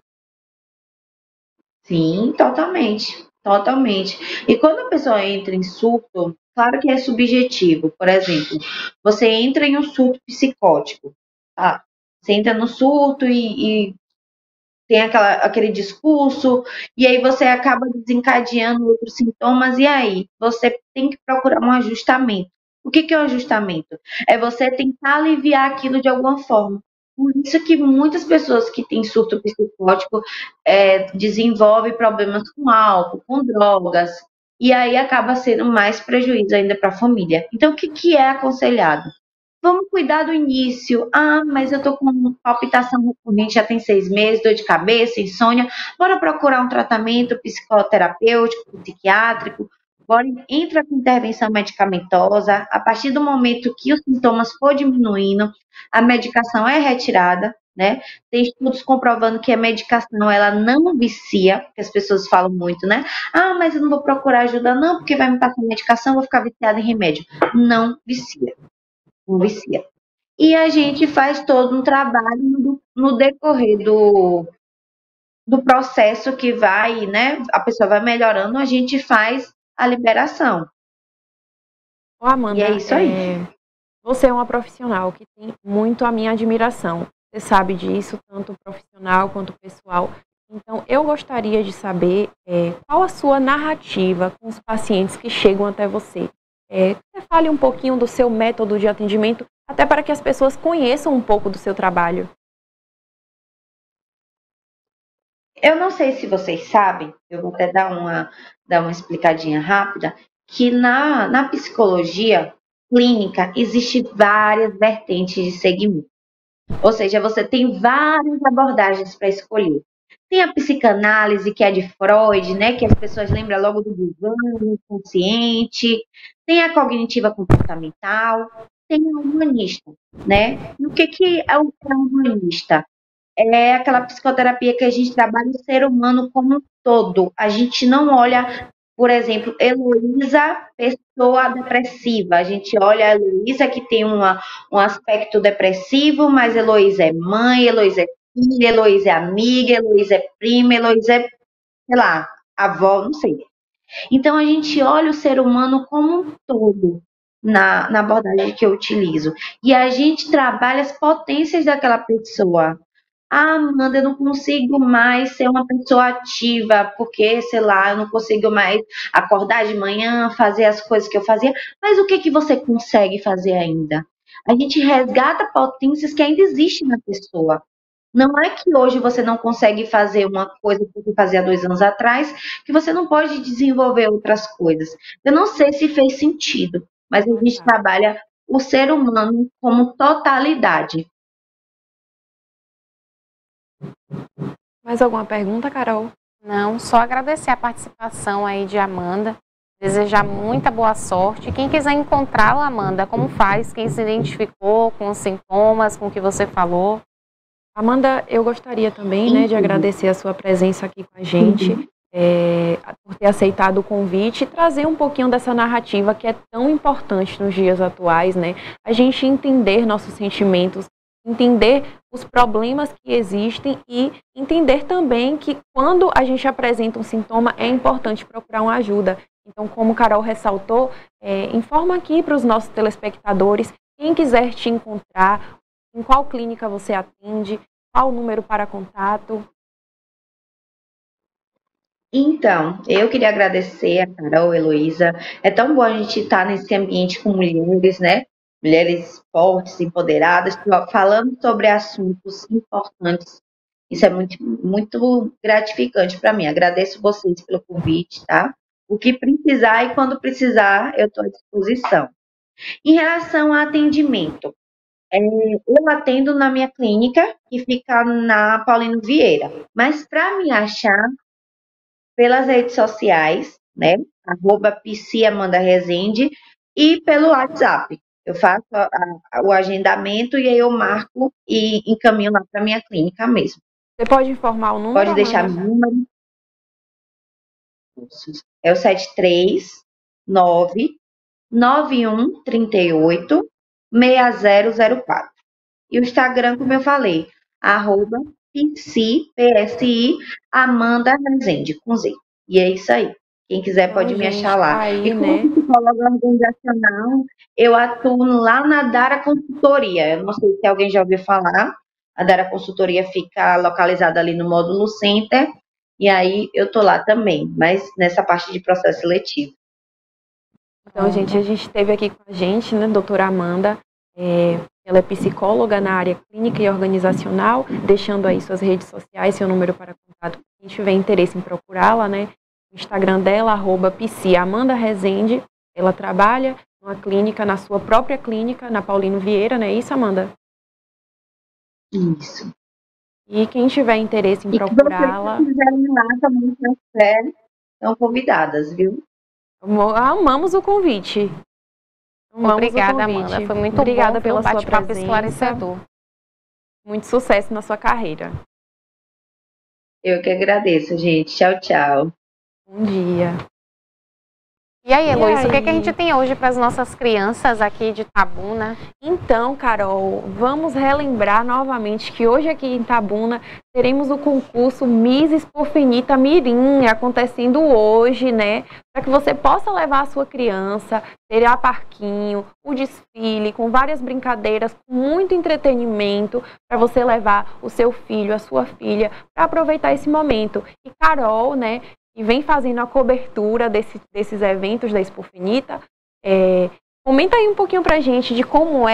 Sim, totalmente. Totalmente. E quando a pessoa entra em surto, claro que é subjetivo. Por exemplo, você entra em um surto psicótico. Você entra no surto e tem aquele discurso, e aí você acaba desencadeando outros sintomas, e aí você tem que procurar um ajustamento. O que é um ajustamento? É você tentar aliviar aquilo de alguma forma. Por isso que muitas pessoas que têm surto psicótico desenvolvem problemas com álcool, com drogas, e aí acaba sendo mais prejuízo ainda para a família. Então, o que é aconselhado? Vamos cuidar do início. Mas eu tô com palpitação recorrente, já tem 6 meses, dor de cabeça, insônia. Bora procurar um tratamento psicoterapêutico, psiquiátrico. Bora, entra com intervenção medicamentosa. A partir do momento que os sintomas for diminuindo, a medicação é retirada, né? Tem estudos comprovando que a medicação, ela não vicia, porque as pessoas falam muito, né? Mas eu não vou procurar ajuda não, porque vai me passar medicação, eu vou ficar viciada em remédio. Não vicia. Não vicia. E a gente faz todo um trabalho no decorrer do processo que vai, né? A pessoa vai melhorando, a gente faz a liberação. Amanda, e é isso aí. Você é uma profissional que tem muito a minha admiração. Você sabe disso, tanto profissional quanto pessoal. Então, eu gostaria de saber qual a sua narrativa com os pacientes que chegam até você. Você fale um pouquinho do seu método de atendimento, até para que as pessoas conheçam um pouco do seu trabalho. Eu não sei se vocês sabem, eu vou até dar uma explicadinha rápida, que na psicologia clínica existe várias vertentes de segmento. Ou seja, você tem várias abordagens para escolher. Tem a psicanálise, que é de Freud, né, que as pessoas lembram logo do divã, inconsciente. Tem a cognitiva comportamental, tem a humanista, né? E o que é o humanista? É aquela psicoterapia que a gente trabalha o ser humano como um todo. A gente não olha, por exemplo, Heloísa, pessoa depressiva. A gente olha a Heloísa que tem um aspecto depressivo, mas Heloísa é mãe, Heloísa é filha, Heloísa é amiga, Heloísa é prima, Heloísa é, sei lá, avó, não sei. Então a gente olha o ser humano como um todo na abordagem que eu utilizo. E a gente trabalha as potências daquela pessoa. Ah, Amanda, eu não consigo mais ser uma pessoa ativa, porque, sei lá, eu não consigo mais acordar de manhã, fazer as coisas que eu fazia. Mas o que que você consegue fazer ainda? A gente resgata potências que ainda existem na pessoa. Não é que hoje você não consegue fazer uma coisa que você fazia 2 anos atrás, que você não pode desenvolver outras coisas. Eu não sei se fez sentido, mas a gente trabalha o ser humano como totalidade. Mais alguma pergunta, Carol? Não, só agradecer a participação aí de Amanda, desejar muita boa sorte. Quem quiser encontrá-la, Amanda, como faz? Quem se identificou com os sintomas, com o que você falou? Amanda, eu gostaria também, né, de agradecer a sua presença aqui com a gente, por ter aceitado o convite e trazer um pouquinho dessa narrativa que é tão importante nos dias atuais, né? A gente entender nossos sentimentos, entender os problemas que existem e entender também que quando a gente apresenta um sintoma é importante procurar uma ajuda. Então, como Carol ressaltou, informa aqui para os nossos telespectadores, quem quiser te encontrar, em qual clínica você atende, qual o número para contato. Então, eu queria agradecer a Carol, Heloísa. É tão bom a gente estar nesse ambiente com mulheres, né? Mulheres fortes, empoderadas, falando sobre assuntos importantes. Isso é muito, muito gratificante para mim. Agradeço vocês pelo convite, tá? O que precisar e quando precisar, eu estou à disposição. Em relação ao atendimento, eu atendo na minha clínica, que fica na Paulino Vieira. Mas para me achar pelas redes sociais, né? @psiamandarezende e pelo WhatsApp. Eu faço o agendamento e aí eu marco e encaminho lá para minha clínica mesmo. Você pode informar o número? Pode deixar meu número. É o 739-9138-6004. E o Instagram, como eu falei, @PSI Amanda Rezende, com Z. E é isso aí. Quem quiser pode me achar lá. Aí, E como né? psicóloga organizacional, eu atuo lá na Dara Consultoria. Eu não sei se alguém já ouviu falar. A Dara Consultoria fica localizada ali no Módulo Center. E aí eu tô lá também, mas nessa parte de processo seletivo. Então, gente, a gente teve aqui com a gente, né, doutora Amanda. Ela é psicóloga na área clínica e organizacional, deixando aí suas redes sociais, seu número para contato. Quem tiver interesse em procurá-la, né? O Instagram dela, @psiamandarezende. Ela trabalha numa clínica, na sua própria clínica, na Paulino Vieira, não é isso, Amanda? Isso. E quem tiver interesse em procurá-la... Se vocês quiserem ir lá também, estão convidadas, viu? Amamos o convite. Obrigada, Amanda. Foi muito Obrigada bom pela sua bate-papo presença. esclarecedor. Muito sucesso na sua carreira. Eu que agradeço, gente. Tchau, tchau. Bom dia. E aí, Heloísa, o que a gente tem hoje para as nossas crianças aqui de Itabuna? Então, Carol, vamos relembrar novamente que hoje aqui em Itabuna teremos o concurso Miss Expurfinita Mirim acontecendo hoje, né? Para que você possa levar a sua criança, terá parquinho, o desfile com várias brincadeiras, com muito entretenimento para você levar o seu filho, a sua filha, para aproveitar esse momento. E Carol, né? E vem fazendo a cobertura desses eventos da Expurfinita. Comenta aí um pouquinho pra gente de como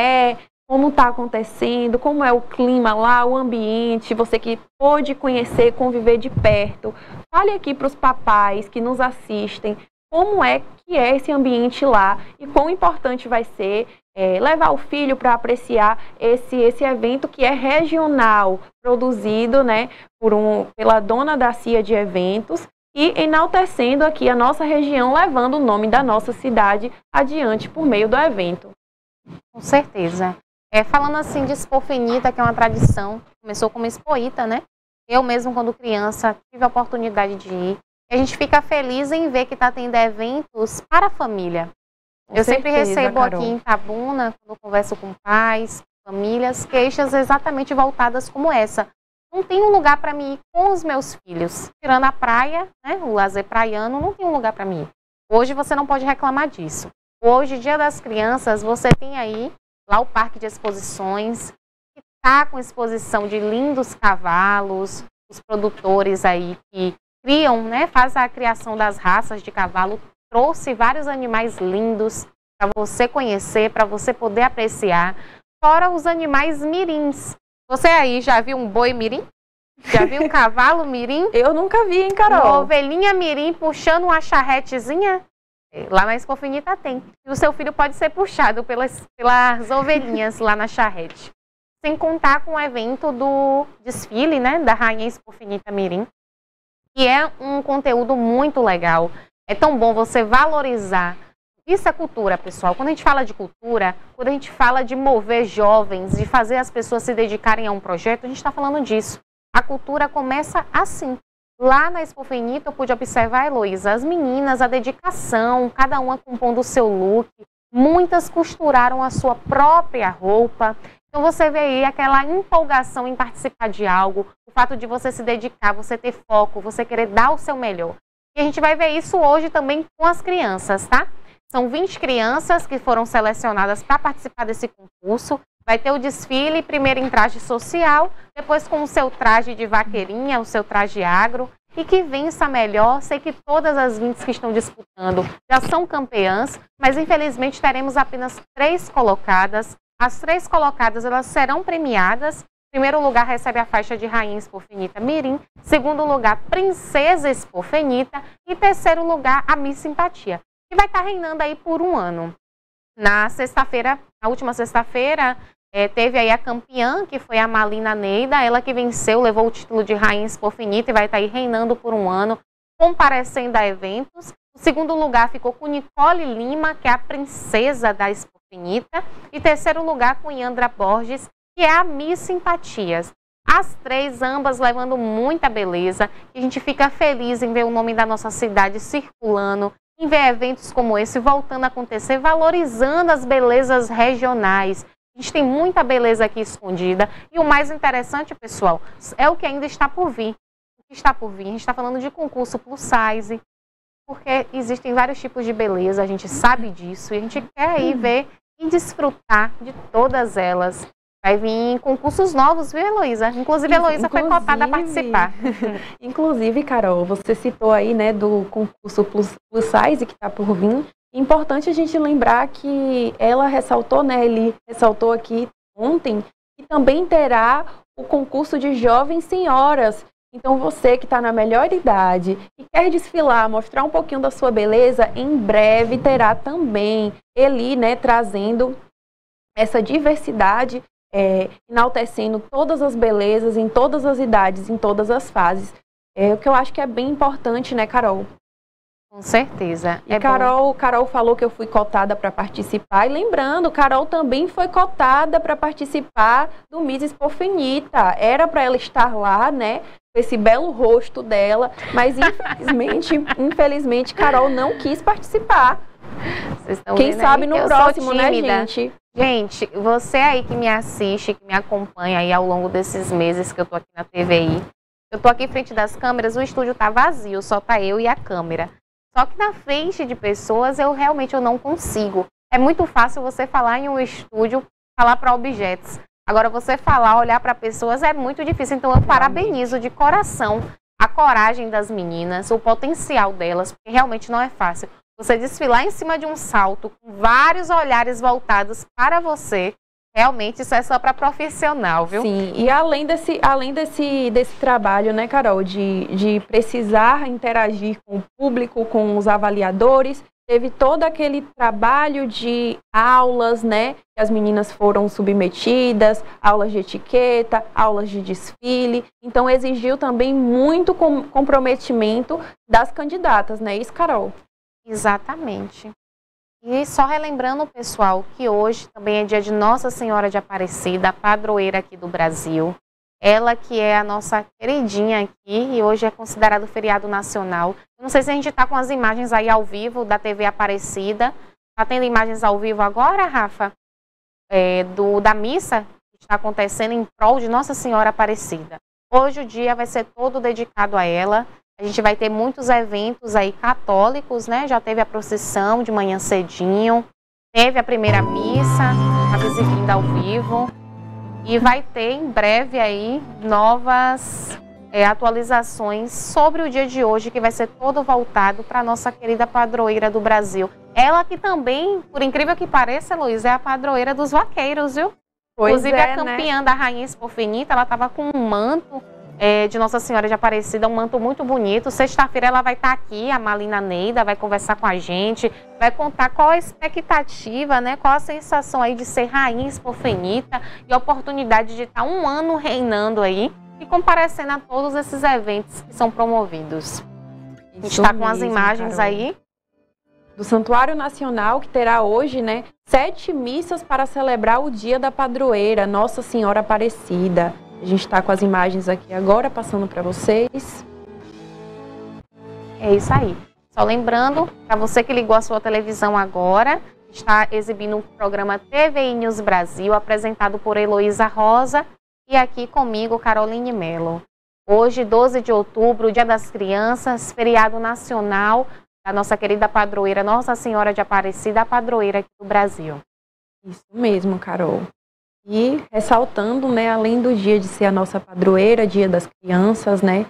tá acontecendo, como é o clima lá, o ambiente, você que pôde conhecer, conviver de perto. Fale aqui para os papais que nos assistem como é que é esse ambiente lá e quão importante vai ser levar o filho para apreciar esse evento que é regional, produzido, né, pela dona da CIA de eventos, e enaltecendo aqui a nossa região, levando o nome da nossa cidade adiante por meio do evento. Com certeza. Falando assim de Expurfinita, que é uma tradição, começou como Expoita, né? Eu mesmo, quando criança, tive a oportunidade de ir. E a gente fica feliz em ver que está tendo eventos para a família. Eu sempre recebo, Carol, aqui em Itabuna, quando converso com pais, famílias, queixas exatamente voltadas como essa. Não tem um lugar para mim ir com os meus filhos. Tirando a praia, né, o lazer praiano, não tem um lugar para mim ir. Hoje você não pode reclamar disso. Hoje, Dia das Crianças, você tem aí lá o Parque de Exposições, que está com exposição de lindos cavalos, os produtores aí que criam, né, fazem a criação das raças de cavalo, trouxe vários animais lindos para você conhecer, para você poder apreciar, fora os animais mirins. Você aí já viu um boi mirim? Já viu um cavalo mirim? Eu nunca vi, hein, Carol? Uma ovelhinha mirim puxando uma charretezinha? Lá na Expurfinita tem. E o seu filho pode ser puxado pelas ovelhinhas lá na charrete. Sem contar com o evento do desfile, né, da Rainha Expurfinita Mirim, que é um conteúdo muito legal. É tão bom você valorizar. Isso é cultura, pessoal. Quando a gente fala de cultura, quando a gente fala de mover jovens, de fazer as pessoas se dedicarem a um projeto, a gente está falando disso. A cultura começa assim. Lá na Expurfinita eu pude observar, Heloísa, as meninas, a dedicação, cada uma compondo o seu look. Muitas costuraram a sua própria roupa. Então você vê aí aquela empolgação em participar de algo, o fato de você se dedicar, você ter foco, você querer dar o seu melhor. E a gente vai ver isso hoje também com as crianças, tá? São 20 crianças que foram selecionadas para participar desse concurso. Vai ter o desfile, primeiro em traje social, depois com o seu traje de vaqueirinha, o seu traje agro. E que vença melhor. Sei que todas as 20 que estão disputando já são campeãs, mas infelizmente teremos apenas 3 colocadas. As 3 colocadas, elas serão premiadas. Primeiro lugar recebe a faixa de Rainha Expurfinita Mirim. Segundo lugar, Princesa Expurfinita. E terceiro lugar, a Miss Simpatia, que vai estar reinando aí por um ano. Na sexta-feira, na última sexta-feira, teve aí a campeã, que foi a Malina Neida, ela que venceu, levou o título de Rainha Expurfinita e vai estar aí reinando por um ano, comparecendo a eventos. O segundo lugar ficou com Nicole Lima, que é a princesa da Expurfinita, e terceiro lugar com Yandra Borges, que é a Miss Simpatias. As 3, ambas levando muita beleza, e a gente fica feliz em ver o nome da nossa cidade circulando, em ver eventos como esse voltando a acontecer, valorizando as belezas regionais. A gente tem muita beleza aqui escondida. E o mais interessante, pessoal, é o que ainda está por vir. O que está por vir? A gente está falando de concurso plus size, porque existem vários tipos de beleza, a gente sabe disso, e a gente quer aí ver e desfrutar de todas elas. Vai vir concursos novos, viu, Heloísa? Inclusive, a Heloísa foi cotada a participar. Inclusive, Carol, você citou aí, né, do concurso plus size que está por vir. Importante a gente lembrar que ela ressaltou, né, ele ressaltou aqui ontem, que também terá o concurso de jovens senhoras. Então, você que está na melhor idade e quer desfilar, mostrar um pouquinho da sua beleza, em breve terá também ele, né, trazendo essa diversidade, enaltecendo todas as belezas, em todas as idades, em todas as fases. O que eu acho que é bem importante, né, Carol? Com certeza. E Carol falou que eu fui cotada para participar. E lembrando, Carol também foi cotada para participar do Miss Expurfinita. Era para ela estar lá, né? esse belo rosto dela, mas infelizmente, Carol não quis participar. Quem sabe no próximo, né, gente? Gente, você aí que me assiste, que me acompanha aí ao longo desses meses que eu tô aqui na TVI, eu tô aqui em frente das câmeras, o estúdio tá vazio, só tá eu e a câmera. Só que na frente de pessoas eu realmente não consigo. É muito fácil você falar em um estúdio, falar para objetos. Agora você falar, olhar para pessoas é muito difícil. Então eu parabenizo de coração a coragem das meninas, o potencial delas, porque realmente não é fácil. Você desfilar em cima de um salto com vários olhares voltados para você, realmente isso é só para profissional, viu? Sim, e além desse trabalho, né, Carol, de precisar interagir com o público, com os avaliadores, teve todo aquele trabalho de aulas, né, que as meninas foram submetidas, aulas de etiqueta, aulas de desfile, então exigiu também muito comprometimento das candidatas, né, isso, Carol? Exatamente. E só relembrando, pessoal, que hoje também é dia de Nossa Senhora de Aparecida, a padroeira aqui do Brasil. Ela que é a nossa queridinha aqui e hoje é considerado feriado nacional. Não sei se a gente está com as imagens aí ao vivo da TV Aparecida. Está tendo imagens ao vivo agora, Rafa? Da missa que está acontecendo em prol de Nossa Senhora Aparecida. Hoje o dia vai ser todo dedicado a ela. A gente vai ter muitos eventos aí católicos, né? Já teve a procissão de manhã cedinho, teve a primeira missa, a visita ao vivo. E vai ter em breve aí novas atualizações sobre o dia de hoje, que vai ser todo voltado para a nossa querida padroeira do Brasil. Ela que também, por incrível que pareça, Luiz, é a padroeira dos vaqueiros, viu? Pois inclusive a campeã, né, da Rainha Expofenita, ela estava com um manto de Nossa Senhora de Aparecida, um manto muito bonito. Sexta-feira ela vai estar aqui, a Malina Neida, vai conversar com a gente, vai contar qual a expectativa, né, qual a sensação aí de ser Rainha Expofenita e a oportunidade de estar um ano reinando aí e comparecendo a todos esses eventos que são promovidos. A gente está com as imagens, Carol, aí do Santuário Nacional, que terá hoje, né, 7 missas para celebrar o dia da padroeira, Nossa Senhora Aparecida. A gente está com as imagens aqui agora, passando para vocês. É isso aí. Só lembrando, para você que ligou a sua televisão agora, está exibindo um programa TVI News Brasil, apresentado por Heloísa Rosa e aqui comigo, Caroline Mello. Hoje, 12 de outubro, Dia das Crianças, feriado nacional da nossa querida padroeira, Nossa Senhora de Aparecida, a padroeira aqui do Brasil. Isso mesmo, Carol. E ressaltando, né, além do dia de ser a nossa padroeira, Dia das Crianças, né,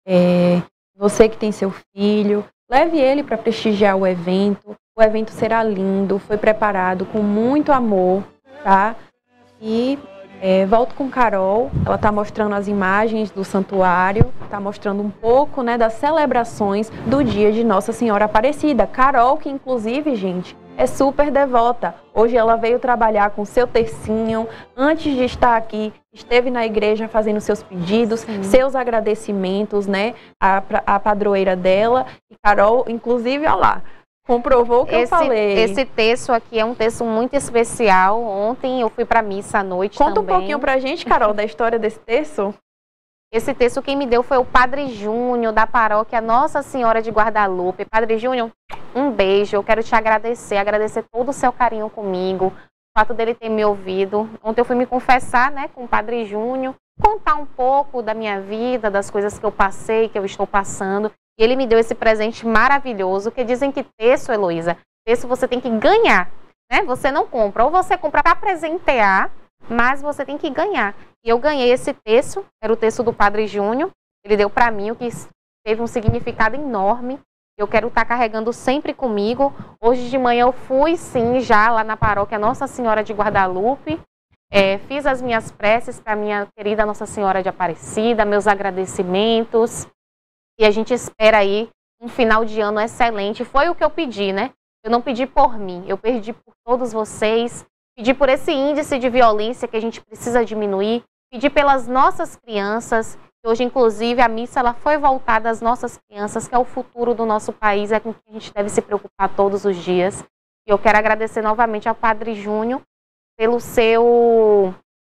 você que tem seu filho, leve ele para prestigiar o evento será lindo, foi preparado com muito amor, tá? E volto com Carol, ela está mostrando as imagens do santuário, está mostrando um pouco, né, das celebrações do dia de Nossa Senhora Aparecida. Carol, que inclusive, gente, é super devota. Hoje ela veio trabalhar com seu tercinho. Antes de estar aqui, esteve na igreja fazendo seus pedidos, seus agradecimentos, né, à padroeira dela. E Carol, inclusive, olha lá, comprovou o que eu falei. Esse texto aqui é um texto muito especial. Ontem eu fui para a missa à noite também. Conta um pouquinho pra gente, Carol, da história desse texto. Esse texto quem me deu foi o Padre Júnior, da paróquia Nossa Senhora de Guadalupe. Padre Júnior, um beijo, eu quero te agradecer todo o seu carinho comigo, o fato dele ter me ouvido. Ontem eu fui me confessar, né, com o Padre Júnior, contar um pouco da minha vida, das coisas que eu passei, que eu estou passando. E ele me deu esse presente maravilhoso, que dizem que texto, Heloísa, texto você tem que ganhar, né? Você não compra, ou você compra para presentear, mas você tem que ganhar. E eu ganhei esse texto, era o texto do Padre Júnior, ele deu para mim, o que teve um significado enorme. Eu quero estar carregando sempre comigo. Hoje de manhã eu fui, sim, já lá na paróquia Nossa Senhora de Guadalupe. Fiz as minhas preces para minha querida Nossa Senhora de Aparecida, meus agradecimentos. E a gente espera aí um final de ano excelente. Foi o que eu pedi, né? Eu não pedi por mim, eu pedi por todos vocês. Pedi por esse índice de violência que a gente precisa diminuir. Pedi pelas nossas crianças. Hoje, inclusive, a missa ela foi voltada às nossas crianças, que é o futuro do nosso país, é com que a gente deve se preocupar todos os dias. E eu quero agradecer novamente ao Padre Júnior pelo seu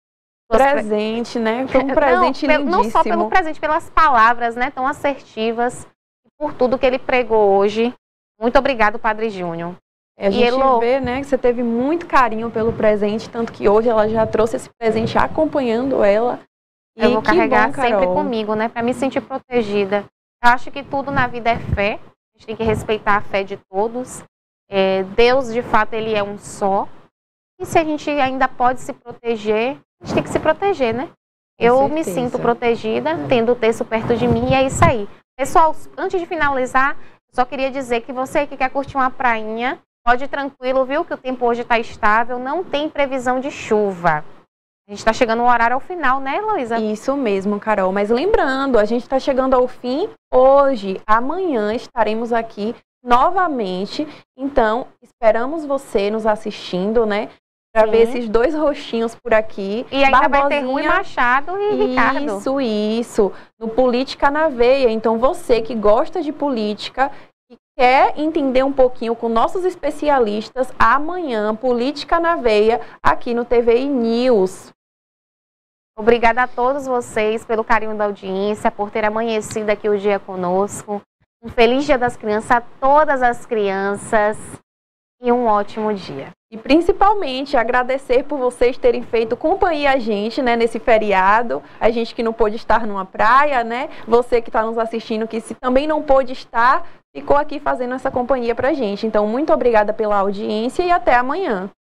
presente, né? Foi um presente lindíssimo. Não só pelo presente, pelas palavras, né, tão assertivas, por tudo que ele pregou hoje. Muito obrigado, Padre Júnior. A gente vê, né, que você teve muito carinho pelo presente, tanto que hoje ela já trouxe esse presente acompanhando ela. Eu vou carregar sempre comigo, né, para me sentir protegida. Eu acho que tudo na vida é fé. A gente tem que respeitar a fé de todos. Deus, de fato, ele é um só. E se a gente ainda pode se proteger, a gente tem que se proteger, né? Eu me sinto protegida, tendo o texto perto de mim, e é isso aí. Pessoal, antes de finalizar, só queria dizer que você que quer curtir uma prainha, pode ir tranquilo, viu? Que o tempo hoje está estável, não tem previsão de chuva. A gente está chegando no horário ao final, né, Heloísa? Isso mesmo, Carol. Mas lembrando, a gente está chegando ao fim hoje. Amanhã estaremos aqui novamente. Então, esperamos você nos assistindo, né? Para ver esses dois rostinhos por aqui. E ainda vai ter Rui Machado e Ricardo. Isso. No Política na Veia. Então, você que gosta de política, que quer entender um pouquinho com nossos especialistas, amanhã, Política na Veia, aqui no TVI News. Obrigada a todos vocês pelo carinho da audiência, por ter amanhecido aqui o dia conosco. Um feliz Dia das Crianças a todas as crianças e um ótimo dia. E principalmente agradecer por vocês terem feito companhia a gente, né, nesse feriado. A gente que não pôde estar numa praia, né? Você que está nos assistindo, que se também não pôde estar, ficou aqui fazendo essa companhia pra gente. Então, muito obrigada pela audiência e até amanhã.